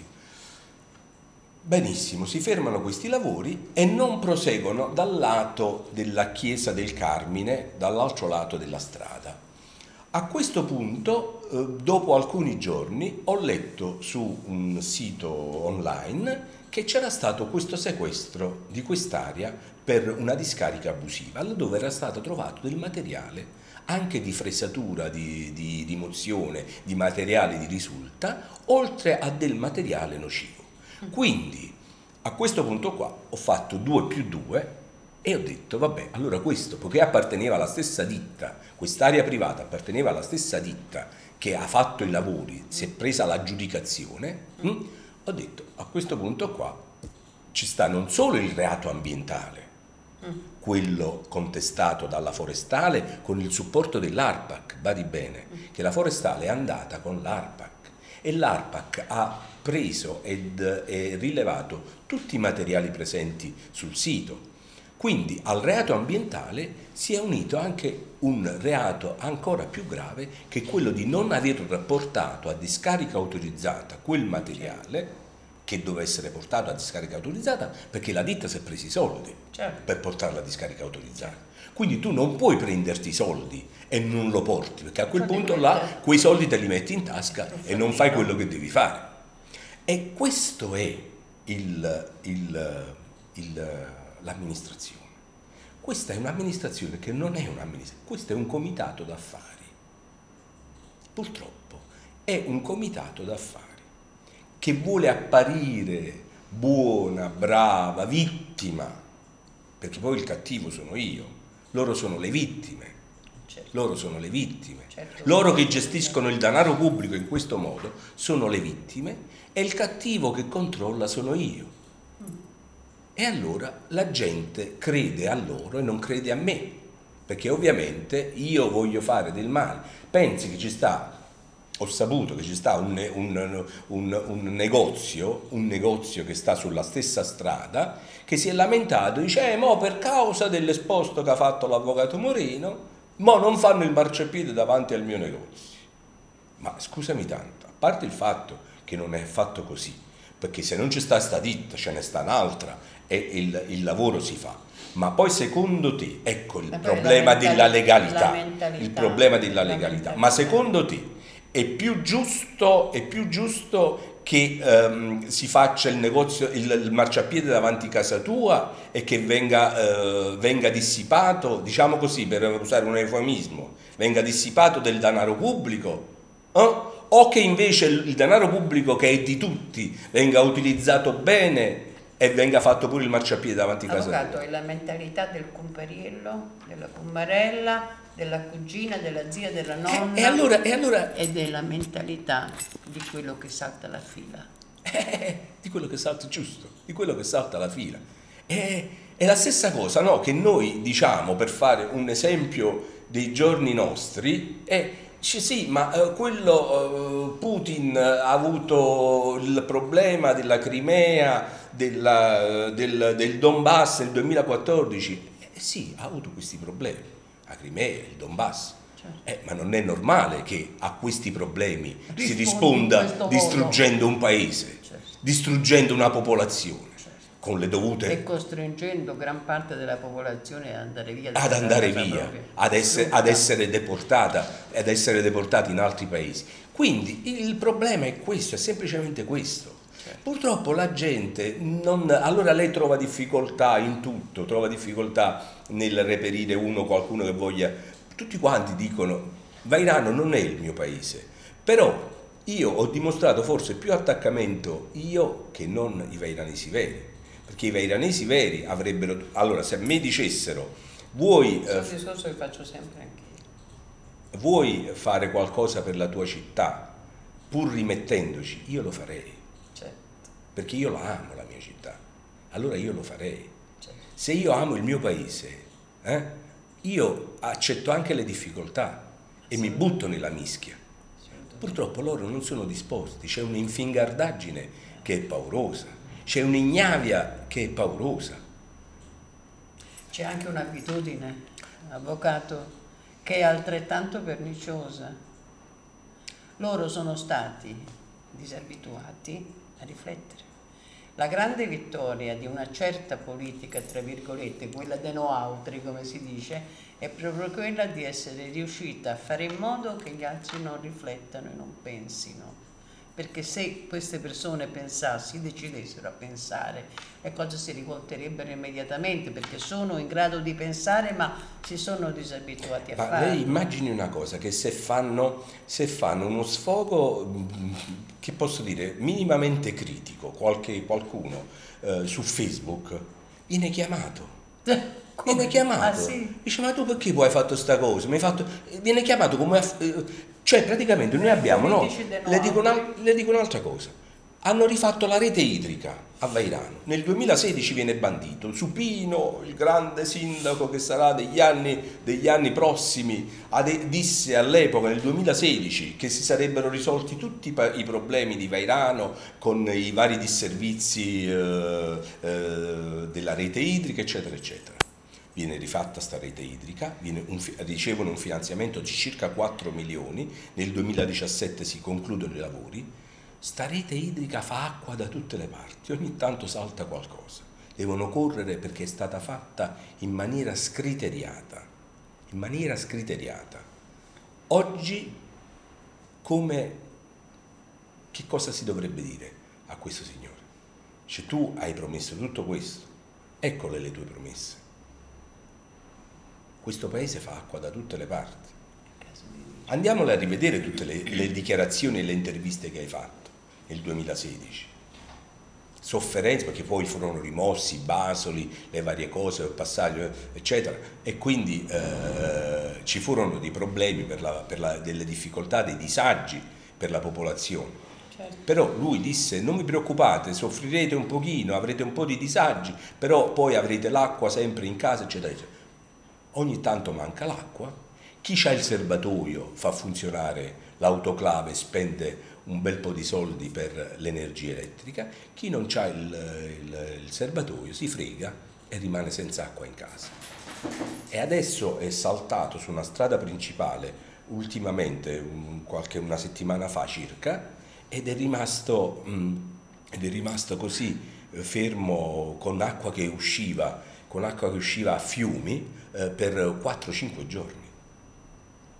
Speaker 2: Benissimo, si fermano questi lavori e non proseguono dal lato della chiesa del Carmine, dall'altro lato della strada. A questo punto, eh, dopo alcuni giorni, ho letto su un sito online che c'era stato questo sequestro di quest'area per una discarica abusiva, dove era stato trovato del materiale anche di fresatura, di, di rimozione di materiale di risulta, oltre a del materiale nocivo. Quindi a questo punto qua ho fatto due più due e ho detto vabbè, allora questo, poiché apparteneva alla stessa ditta, quest'area privata apparteneva alla stessa ditta che ha fatto i lavori, si è presa l'aggiudicazione, hm, ho detto a questo punto qua ci sta non solo il reato ambientale, quello contestato dalla forestale con il supporto dell'ARPAC, badi bene, che la forestale è andata con l'ARPAC e l'ARPAC ha preso ed è rilevato tutti i materiali presenti sul sito. Quindi al reato ambientale si è unito anche un reato ancora più grave, che è quello di non aver portato a discarica autorizzata quel materiale che doveva essere portato a discarica autorizzata, perché la ditta si è presi i soldi
Speaker 1: Certo.
Speaker 2: per portarla a discarica autorizzata. Quindi tu non puoi prenderti i soldi e non lo porti, perché a quel punto là quei soldi te li metti in tasca e non fai quello che devi fare. E questo è il, il, il, l'amministrazione. Questa è un'amministrazione che non è un'amministrazione, questo è un comitato d'affari. Purtroppo è un comitato d'affari che vuole apparire buona, brava, vittima, perché poi il cattivo sono io, loro sono le vittime,
Speaker 1: Certo.
Speaker 2: loro sono le vittime,
Speaker 1: Certo.
Speaker 2: loro che gestiscono il denaro pubblico in questo modo sono le vittime e il cattivo che controlla sono io. E allora la gente crede a loro e non crede a me, perché ovviamente io voglio fare del male. Pensi che ci sta, ho saputo che ci sta un, un, un, un negozio, un negozio che sta sulla stessa strada, che si è lamentato, dice, eh, mo per causa dell'esposto che ha fatto l'avvocato Moreno, mo non fanno il marciapiede davanti al mio negozio. Ma scusami tanto, a parte il fatto che non è fatto così, perché se non c'è sta sta ditta, ce ne sta un'altra e il, il lavoro si fa. Ma poi secondo te, ecco il problema della legalità, il problema della legalità, ma secondo te È più giusto, è più giusto che ehm, si faccia il negozio, il, il marciapiede davanti a casa tua e che venga, eh, venga dissipato, diciamo così per usare un eufemismo, venga dissipato del denaro pubblico, eh? O che invece il, il denaro pubblico che è di tutti venga utilizzato bene e venga fatto pure il marciapiede davanti a casa tua.
Speaker 1: Avvocato, è la mentalità del cumpariello, della cummarella, della cugina, della zia, della nonna
Speaker 2: e, e allora, e allora
Speaker 1: ed è la mentalità di quello che salta la fila.
Speaker 2: Eh, di quello che salta, giusto, di quello che salta la fila. È, è la stessa cosa, no? Che noi diciamo, per fare un esempio dei giorni nostri, è dice, sì, ma eh, quello eh, Putin ha avuto il problema della Crimea, della, del, del Donbass nel duemilaquattordici. Eh, sì, ha avuto questi problemi, la Crimea, il Donbass. Eh, ma non è normale che a questi problemi
Speaker 1: Rispondi
Speaker 2: si risponda distruggendo
Speaker 1: modo.
Speaker 2: un paese,
Speaker 1: Certo.
Speaker 2: distruggendo una popolazione, certo. Con le dovute...
Speaker 1: E costringendo gran parte della popolazione ad andare via.
Speaker 2: Ad andare via, ad essere, ad essere deportata, ad essere deportati in altri paesi. Quindi il problema è questo, è semplicemente questo. Certo. Purtroppo la gente non... Allora lei trova difficoltà in tutto, trova difficoltà nel reperire uno, qualcuno che voglia... Tutti quanti dicono, Vairano non è il mio paese, però io ho dimostrato forse più attaccamento io che non i vairanesi veri, perché i vairanesi veri avrebbero, allora se a me dicessero, vuoi,
Speaker 1: questo è il discorso che faccio sempre anche io,
Speaker 2: vuoi fare qualcosa per la tua città, pur rimettendoci, io lo farei,
Speaker 1: certo.
Speaker 2: Perché io la amo la mia città, allora io lo farei,
Speaker 1: certo.
Speaker 2: Se io amo il mio paese, eh, io accetto anche le difficoltà e mi butto nella mischia. Purtroppo loro non sono disposti, c'è un'infingardaggine che è paurosa, c'è un'ignavia che è paurosa.
Speaker 1: C'è anche un'abitudine, avvocato, che è altrettanto perniciosa. Loro sono stati disabituati a riflettere. La grande vittoria di una certa politica, tra virgolette, quella de no altri, come si dice, è proprio quella di essere riuscita a fare in modo che gli altri non riflettano e non pensino. Perché se queste persone pensassero, decidessero a pensare, le cose si rivolterebbero immediatamente, perché sono in grado di pensare, ma si sono disabituati a
Speaker 2: ma
Speaker 1: farlo.
Speaker 2: Lei immagini una cosa, che se fanno, se fanno uno sfogo, che posso dire, minimamente critico, qualche, qualcuno eh, su Facebook, viene chiamato. Viene chiamato,
Speaker 1: ah, sì?
Speaker 2: Dice, ma tu perché poi hai fatto sta cosa? Mi hai fatto... Viene chiamato come... Cioè praticamente noi abbiamo, no? Le dico, una, le dico un'altra cosa. Hanno rifatto la rete idrica a Vairano. Nel duemilasedici viene bandito. Supino, il grande sindaco che sarà degli anni, degli anni prossimi, disse all'epoca, nel duemilasedici, che si sarebbero risolti tutti i problemi di Vairano con i vari disservizi eh, eh, della rete idrica, eccetera, eccetera. Viene rifatta sta rete idrica, viene un, ricevono un finanziamento di circa quattro milioni, nel duemiladiciassette si concludono i lavori, sta rete idrica fa acqua da tutte le parti, ogni tanto salta qualcosa, devono correre perché è stata fatta in maniera scriteriata, in maniera scriteriata. Oggi come, che cosa si dovrebbe dire a questo signore? Cioè tu hai promesso tutto questo, eccole le tue promesse. Questo paese fa acqua da tutte le parti. Andiamole a rivedere tutte le, le dichiarazioni e le interviste che hai fatto nel duemilasedici. Sofferenze, perché poi furono rimossi, Basoli, le varie cose, il passaggio, eccetera. E quindi eh, ci furono dei problemi, per la, per la, delle difficoltà, dei disagi per la popolazione. Certo. Però lui disse, non vi preoccupate, soffrirete un pochino, avrete un po' di disagi, però poi avrete l'acqua sempre in casa, eccetera, eccetera. Ogni tanto manca l'acqua, chi c'ha il serbatoio fa funzionare l'autoclave, spende un bel po' di soldi per l'energia elettrica, chi non c'ha il, il, il serbatoio si frega e rimane senza acqua in casa. E adesso è saltato su una strada principale, ultimamente, un, qualche, una settimana fa circa, ed è rimasto, mh, ed è rimasto così fermo con acqua che usciva, con acqua che usciva a fiumi, per quattro cinque giorni.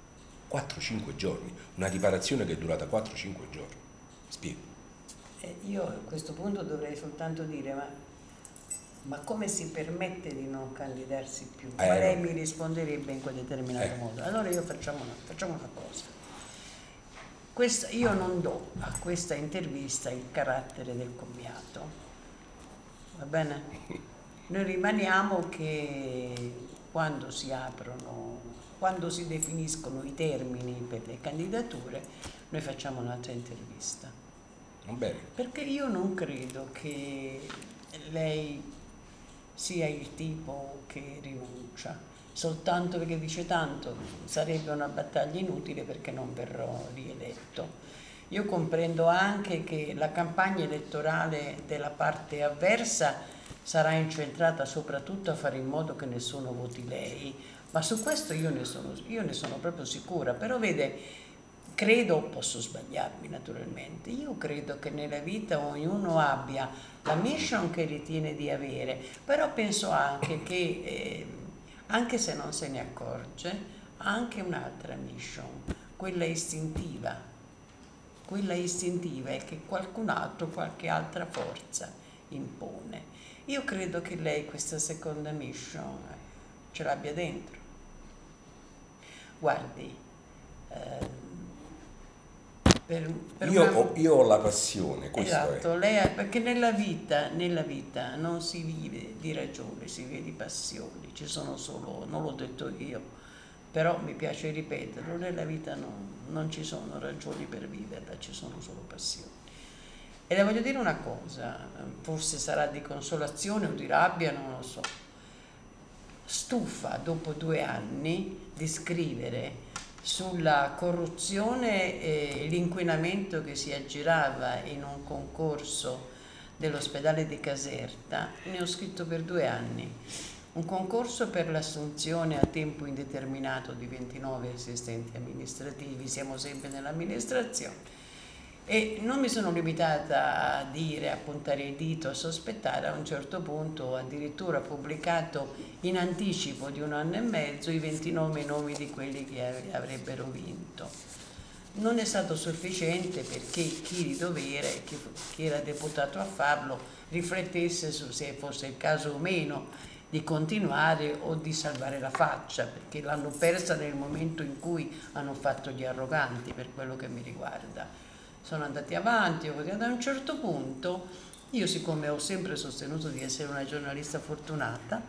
Speaker 2: quattro cinque giorni, una riparazione che è durata quattro cinque giorni. Spiego.
Speaker 1: Eh, io a questo punto dovrei soltanto dire, ma, ma come si permette di non candidarsi più?
Speaker 2: Eh,
Speaker 1: ma lei
Speaker 2: no.
Speaker 1: mi risponderebbe in quel determinato
Speaker 2: Eh.
Speaker 1: modo. Allora io facciamo una, facciamo una cosa. Questa, io non do a questa intervista il carattere del commiato, va bene? Noi rimaniamo che quando si aprono, quando si definiscono i termini per le candidature, noi facciamo un'altra intervista.
Speaker 2: Va bene.
Speaker 1: Perché io non credo che lei sia il tipo che rinuncia, soltanto perché dice tanto sarebbe una battaglia inutile perché non verrò rieletto. Io comprendo anche che la campagna elettorale della parte avversa sarà incentrata soprattutto a fare in modo che nessuno voti lei, ma su questo io ne sono, io ne sono proprio sicura, però vede, credo, posso sbagliarmi naturalmente, io credo che nella vita ognuno abbia la mission che ritiene di avere, però penso anche che, eh, anche se non se ne accorge, ha anche un'altra mission, quella istintiva, quella istintiva è che qualcun altro, qualche altra forza impone. Io credo che lei questa seconda mission ce l'abbia dentro. Guardi, eh, Per, per
Speaker 2: io,
Speaker 1: una...
Speaker 2: ho, io ho la passione, questo
Speaker 1: esatto,
Speaker 2: è.
Speaker 1: lei ha, perché nella vita, nella vita non si vive di ragione, si vive di passioni, ci sono solo, non l'ho detto io, però mi piace ripeterlo, nella vita non, non ci sono ragioni per viverla, ci sono solo passioni. E le voglio dire una cosa, forse sarà di consolazione o di rabbia, non lo so, stufa dopo due anni di scrivere sulla corruzione e l'inquinamento che si aggirava in un concorso dell'ospedale di Caserta, ne ho scritto per due anni, un concorso per l'assunzione a tempo indeterminato di ventinove assistenti amministrativi, siamo sempre nell'amministrazione, e non mi sono limitata a dire, a puntare il dito, a sospettare. A un certo punto ho addirittura pubblicato in anticipo di un anno e mezzo i ventinove nomi di quelli che avrebbero vinto. Non è stato sufficiente perché chi di dovere, chi, chi era deputato a farlo, riflettesse su se fosse il caso o meno di continuare o di salvare la faccia, perché l'hanno persa nel momento in cui hanno fatto gli arroganti, per quello che mi riguarda. Sono andati avanti, ad un certo punto, io siccome ho sempre sostenuto di essere una giornalista fortunata,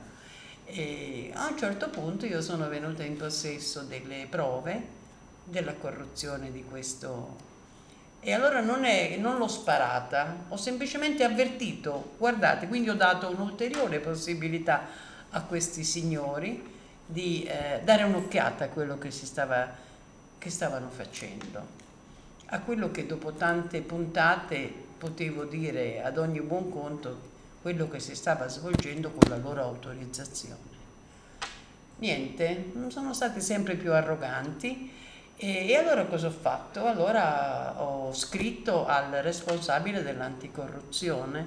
Speaker 1: e a un certo punto io sono venuta in possesso delle prove della corruzione di questo, e allora non, è, non l'ho sparata, ho semplicemente avvertito, guardate, quindi ho dato un'ulteriore possibilità a questi signori di eh, dare un'occhiata a quello che, si stava, che stavano facendo, a quello che dopo tante puntate potevo dire ad ogni buon conto quello che si stava svolgendo con la loro autorizzazione. Niente, sono stati sempre più arroganti e, e allora cosa ho fatto? Allora ho scritto al responsabile dell'anticorruzione,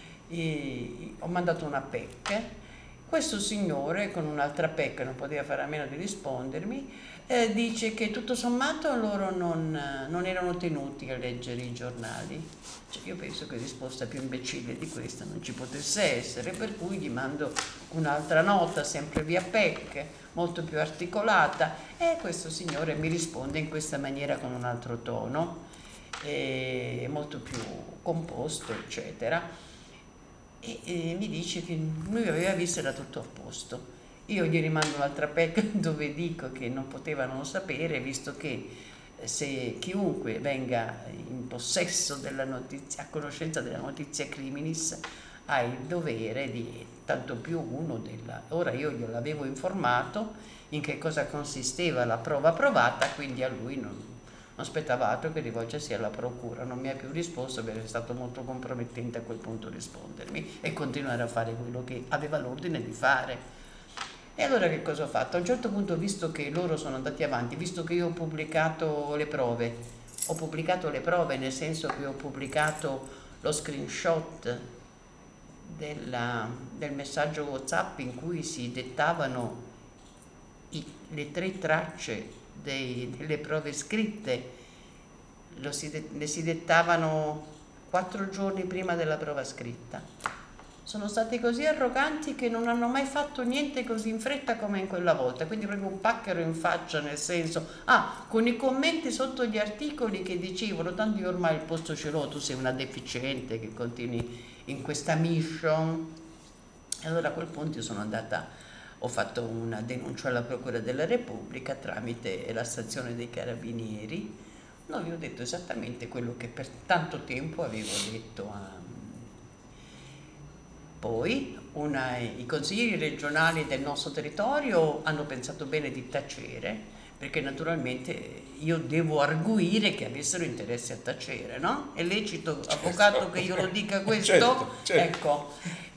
Speaker 1: e ho mandato una P E C. Questo signore con un'altra P E C non poteva fare a meno di rispondermi. Eh, dice che tutto sommato loro non, non erano tenuti a leggere i giornali. Cioè, io penso che risposta più imbecille di questa non ci potesse essere, per cui gli mando un'altra nota, sempre via P E C, molto più articolata, e questo signore mi risponde in questa maniera con un altro tono, eh, molto più composto, eccetera, e, e mi dice che lui aveva visto era tutto a posto. Io gli rimando un'altra P E C dove dico che non potevano sapere, visto che se chiunque venga in possesso della notizia, a conoscenza della notizia criminis, ha il dovere di, tanto più uno della... Ora io gliel'avevo informato in che cosa consisteva la prova provata, quindi a lui non, non aspettava altro che rivolgersi alla procura. Non mi ha più risposto perché è stato molto compromettente a quel punto rispondermi e continuare a fare quello che aveva l'ordine di fare. E allora che cosa ho fatto? A un certo punto, visto che loro sono andati avanti, visto che io ho pubblicato le prove, ho pubblicato le prove nel senso che ho pubblicato lo screenshot della, del messaggio WhatsApp in cui si dettavano i, le tre tracce dei, delle prove scritte lo si de, le si dettavano quattro giorni prima della prova scritta. Sono stati così arroganti che non hanno mai fatto niente così in fretta come in quella volta, quindi proprio un pacchero in faccia, nel senso, ah, con i commenti sotto gli articoli che dicevano, tanto io ormai il posto ce l'ho, tu sei una deficiente che continui in questa mission. E allora a quel punto io sono andata, ho fatto una denuncia alla Procura della Repubblica tramite la stazione dei Carabinieri. No, vi ho detto esattamente quello che per tanto tempo avevo detto a... Poi una, i consiglieri regionali del nostro territorio hanno pensato bene di tacere, perché naturalmente io devo arguire che avessero interesse a tacere, no? È lecito, avvocato, certo, che io lo dica questo?
Speaker 2: Certo, certo.
Speaker 1: Ecco,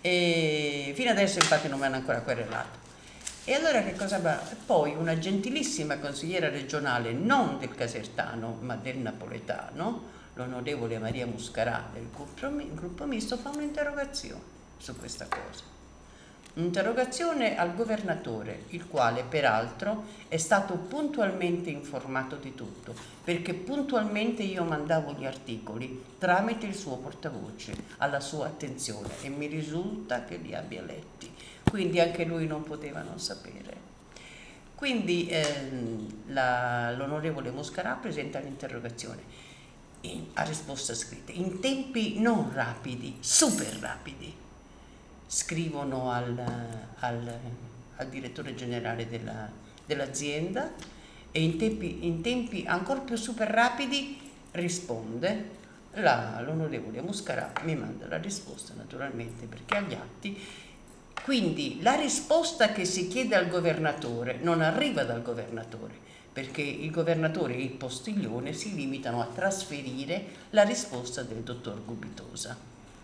Speaker 1: e fino adesso infatti non mi hanno ancora querelato. E allora che cosa va? Poi una gentilissima consigliera regionale, non del casertano, ma del napoletano, l'onorevole Maria Muscarà del gruppo misto, fa un'interrogazione su questa cosa. Un'interrogazione al governatore, il quale peraltro è stato puntualmente informato di tutto, perché puntualmente io mandavo gli articoli tramite il suo portavoce alla sua attenzione e mi risulta che li abbia letti, quindi anche lui non poteva non sapere. Quindi ehm, l'onorevole Muscarà presenta l'interrogazione a risposta scritta, in tempi non rapidi, super rapidi. Scrivono al, al, al direttore generale dell'azienda e in tempi, in tempi ancora più super rapidi risponde. L'onorevole Muscarà mi manda la risposta naturalmente perché ha gli atti. Quindi la risposta che si chiede al governatore non arriva dal governatore, perché il governatore e il postiglione si limitano a trasferire la risposta del dottor Gubitosa.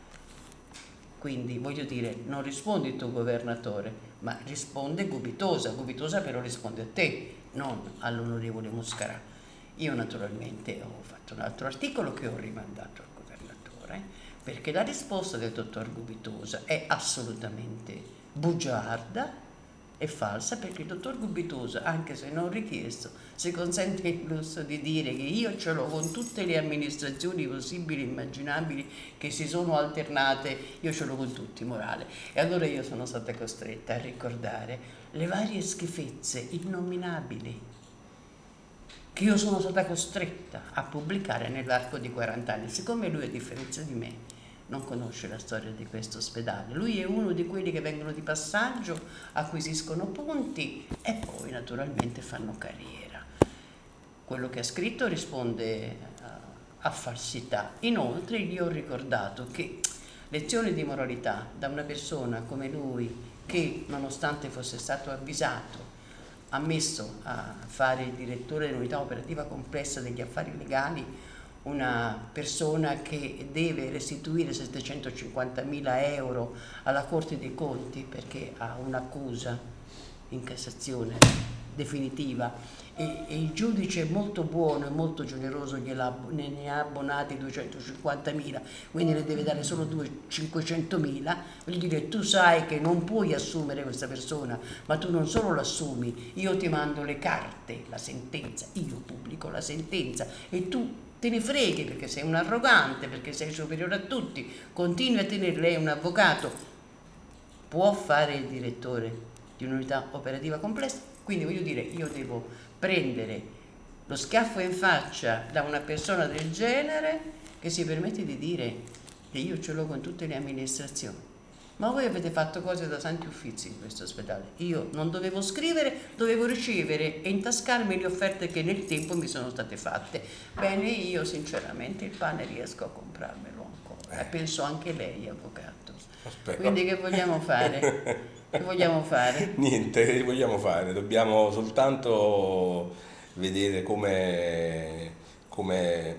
Speaker 1: Quindi voglio dire, non rispondi tu governatore, ma risponde Gubitosa, Gubitosa però risponde a te, non all'onorevole Muscarà. Io naturalmente ho fatto un altro articolo che ho rimandato al governatore, perché la risposta del dottor Gubitosa è assolutamente bugiarda e falsa, perché il dottor Gubitosa, anche se non richiesto, si consente il lusso di dire che io ce l'ho con tutte le amministrazioni possibili e immaginabili che si sono alternate, io ce l'ho con tutti, morale. E allora io sono stata costretta a ricordare le varie schifezze innominabili che io sono stata costretta a pubblicare nell'arco di quaranta anni. Siccome lui, a differenza di me, non conosce la storia di questo ospedale, lui è uno di quelli che vengono di passaggio, acquisiscono punti e poi naturalmente fanno carriera. Quello che ha scritto risponde a, a falsità. Inoltre gli ho ricordato che lezioni di moralità da una persona come lui, che nonostante fosse stato avvisato ha messo a fare il direttore dell'unità operativa complessa degli affari legali, una persona che deve restituire settecentocinquantamila euro alla Corte dei Conti perché ha un'accusa in Cassazione definitiva e, e il giudice molto buono e molto generoso gliela, ne, ne ha abbonati duecentocinquantamila, quindi ne deve dare solo cinquecentomila. Voglio dire, tu sai che non puoi assumere questa persona, ma tu non solo l'assumi, io ti mando le carte, la sentenza, io pubblico la sentenza e tu te ne freghi perché sei un arrogante, perché sei superiore a tutti, continui a tenere. Lei un avvocato, può fare il direttore di un'unità operativa complessa, quindi voglio dire, io devo prendere lo schiaffo in faccia da una persona del genere che si permette di dire che io ce l'ho con tutte le amministrazioni. Ma voi avete fatto cose da santi uffizi in questo ospedale. Io non dovevo scrivere, dovevo ricevere e intascarmi le offerte che nel tempo mi sono state fatte. Bene, io sinceramente il pane riesco a comprarmelo ancora. E penso anche lei, avvocato. Aspetta. Quindi che vogliamo fare? Che vogliamo fare?
Speaker 2: Niente, che vogliamo fare? Dobbiamo soltanto vedere come, come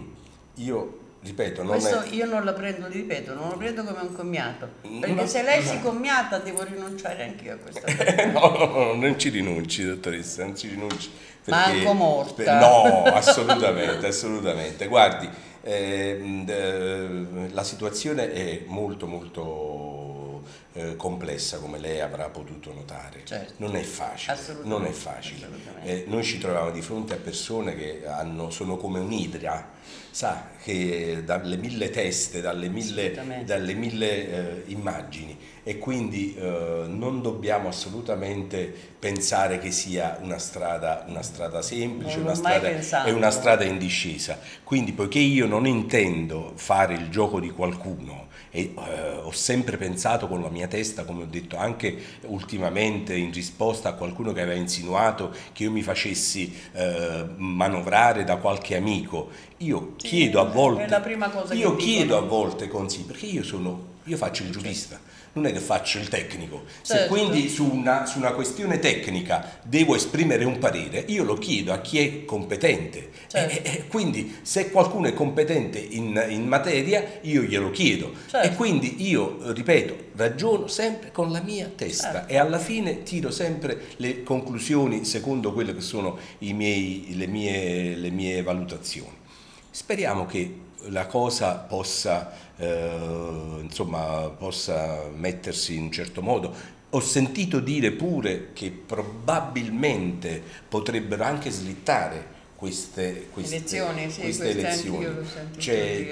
Speaker 2: io... Ripeto, non
Speaker 1: questo
Speaker 2: è...
Speaker 1: io non la prendo, ripeto, non lo prendo come un commiato, perché no, se lei no. si commiata devo rinunciare anch'io a questa cosa.
Speaker 2: no, no, no, non ci rinunci, dottoressa, non ci rinunci.
Speaker 1: Perché... Manco morta.
Speaker 2: No, assolutamente, assolutamente. Guardi, eh, eh, la situazione è molto, molto eh, complessa, come lei avrà potuto notare.
Speaker 1: Certo.
Speaker 2: Non è facile, non è facile. Eh, noi ci troviamo di fronte a persone che hanno, sono come un'idra, sa, che dalle mille teste, dalle mille, dalle mille eh, immagini, e quindi eh, non dobbiamo assolutamente pensare che sia una strada, una strada semplice, una strada, è una strada in discesa. Quindi, poiché io non intendo fare il gioco di qualcuno, e eh, ho sempre pensato con la mia testa, come ho detto anche ultimamente in risposta a qualcuno che aveva insinuato che io mi facessi eh, manovrare da qualche amico, io sì, chiedo a volte, è la prima cosa io che chiedo dicono. A volte consigli, perché io sono, io faccio il giurista, non è che faccio il tecnico. Se certo. quindi su una, su una questione tecnica devo esprimere un parere, io lo chiedo a chi è competente. Certo. E, e quindi se qualcuno è competente in, in materia, io glielo chiedo. Certo. E quindi io, ripeto, ragiono sempre con la mia testa, certo. e alla fine tiro sempre le conclusioni secondo quelle che sono i miei, le, mie, le mie valutazioni. Speriamo che la cosa possa, eh, insomma, possa mettersi in un certo modo. Ho sentito dire pure che probabilmente potrebbero anche slittare queste, queste elezioni. Sì, queste elezioni. C'è,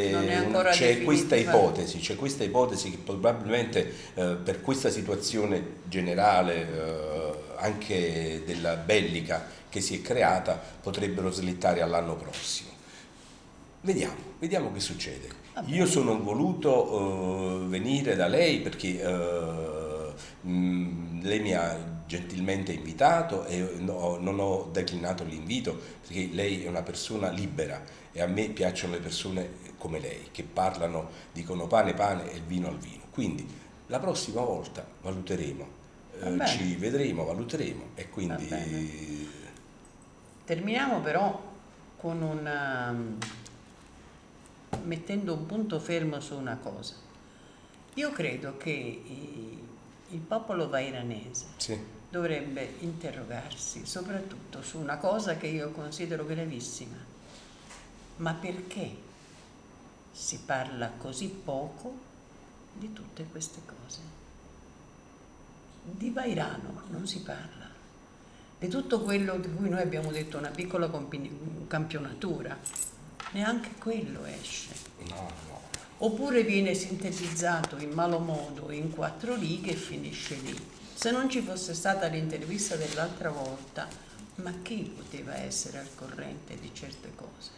Speaker 2: c'è questa ipotesi, c'è questa ipotesi che probabilmente eh, per questa situazione generale, eh, anche della bellica che si è creata, potrebbero slittare all'anno prossimo. Vediamo, vediamo che succede. Io sono voluto uh, venire da lei perché uh, mh, lei mi ha gentilmente invitato e no, non ho declinato l'invito, perché lei è una persona libera e a me piacciono le persone come lei, che parlano, dicono pane pane e il vino al vino. Quindi la prossima volta valuteremo, uh, ci vedremo, valuteremo e quindi...
Speaker 1: Terminiamo però con un... mettendo un punto fermo su una cosa. Io credo che il popolo vairanese sì. dovrebbe interrogarsi soprattutto su una cosa che io considero gravissima. Ma perché si parla così poco di tutte queste cose? Di Vairano non si parla. Di tutto quello di cui noi abbiamo detto una piccola campionatura, neanche quello esce. No, no. Oppure viene sintetizzato in malo modo in quattro righe e finisce lì. Se non ci fosse stata l'intervista dell'altra volta, ma chi poteva essere al corrente di certe cose?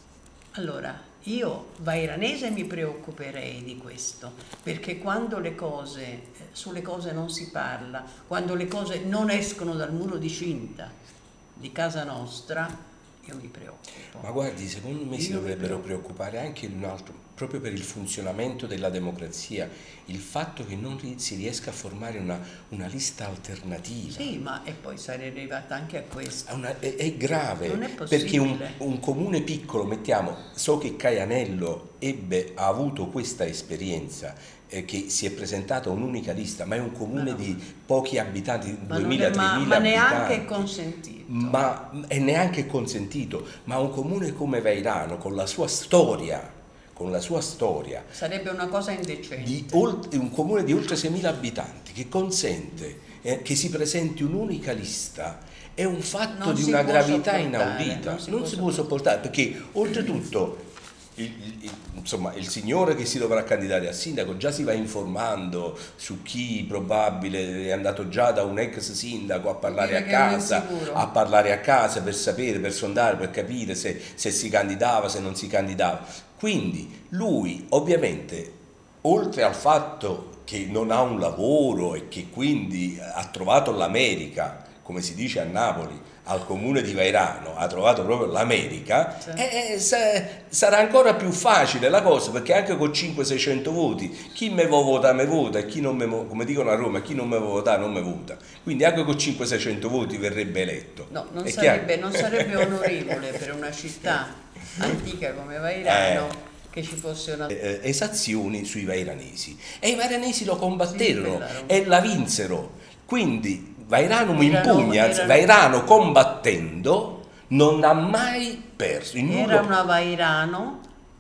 Speaker 1: Allora, io vairanese mi preoccuperei di questo, perché quando le cose, sulle cose non si parla, quando le cose non escono dal muro di cinta di casa nostra, io mi preoccupo.
Speaker 2: Ma guardi, secondo me io si dovrebbero preoccupare anche un altro, proprio per il funzionamento della democrazia, il fatto che non si riesca a formare una, una lista alternativa.
Speaker 1: Sì, ma e poi sarei arrivata anche a questo.
Speaker 2: Una, è, è grave,
Speaker 1: non è possibile.
Speaker 2: Perché un, un comune piccolo, mettiamo, so che Caianello ebbe, ha avuto questa esperienza, eh, che si è presentata un'unica lista, ma è un comune no. di pochi abitanti, duemila tremila abitanti.
Speaker 1: Ma neanche è consentito.
Speaker 2: Ma è neanche consentito, ma un comune come Vairano, con la sua storia, con la sua storia,
Speaker 1: sarebbe una cosa indecente.
Speaker 2: Di oltre, un comune di oltre seimila abitanti che consente eh, che si presenti un'unica lista, è un fatto non di una gravità inaudita, non si, non si può sopportare, perché oltretutto il, il, insomma, il signore che si dovrà candidare a sindaco già si va informando su chi probabile è andato già da un ex sindaco a parlare a casa, a parlare a casa per sapere, per sondare, per capire se, se si candidava, se non si candidava. Quindi lui ovviamente, oltre al fatto che non ha un lavoro e che quindi ha trovato l'America, come si dice a Napoli, al comune di Vairano, ha trovato proprio l'America, sì. e, e, se, sarà ancora più facile la cosa, perché anche con cinquecento seicento voti, chi me vuole votare me vota, e chi non me, come dicono a Roma, chi non me vuole votare non me vota. Quindi anche con cinquecento seicento voti verrebbe eletto.
Speaker 1: No, non, sarebbe, non sarebbe onorevole per una città antica come Vairano eh, che ci fosse una...
Speaker 2: Eh, esazioni sui vairanesi. E i vairanesi lo combatterono sì, e la vinsero. Quindi Vairano impugna, erano, Vairano combattendo non ha mai perso.
Speaker 1: In era nulla... una Vairano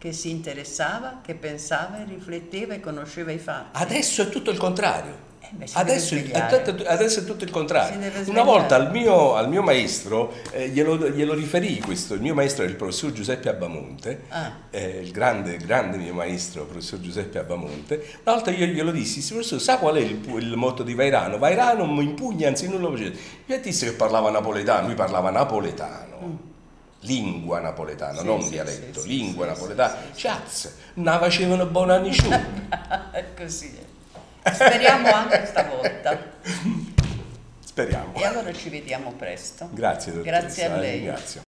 Speaker 1: che si interessava, che pensava, rifletteva e conosceva i fatti.
Speaker 2: Adesso è tutto il contrario.
Speaker 1: Eh beh, si
Speaker 2: Adesso,
Speaker 1: deve
Speaker 2: è,
Speaker 1: svegliare.
Speaker 2: tutto- adesso è tutto il
Speaker 1: Si
Speaker 2: contrario.
Speaker 1: deve
Speaker 2: Una
Speaker 1: svegliare.
Speaker 2: volta al mio, al mio maestro, eh, glielo, glielo riferì questo, il mio maestro è il professor Giuseppe Abbamonte,
Speaker 1: Ah.
Speaker 2: eh, il grande, grande mio maestro, professor Giuseppe Abbamonte. Una volta io glielo dissi, "Sì, professore, sa qual è il, il motto di Vairano? Vairano mi impugna, anzi nulla facete." Io disse che parlava napoletano, lui parlava napoletano.
Speaker 1: Mm.
Speaker 2: Lingua napoletana,
Speaker 1: Sì,
Speaker 2: non
Speaker 1: sì,
Speaker 2: dialetto,
Speaker 1: sì,
Speaker 2: lingua
Speaker 1: sì,
Speaker 2: napoletana.
Speaker 1: sì, sì,
Speaker 2: Ciaz, ne facevano buoni anni ciù.
Speaker 1: Così è. Speriamo anche stavolta.
Speaker 2: Speriamo.
Speaker 1: E allora ci vediamo presto.
Speaker 2: Grazie, dottoressa,
Speaker 1: Grazie a
Speaker 2: eh,
Speaker 1: lei.
Speaker 2: ringrazio.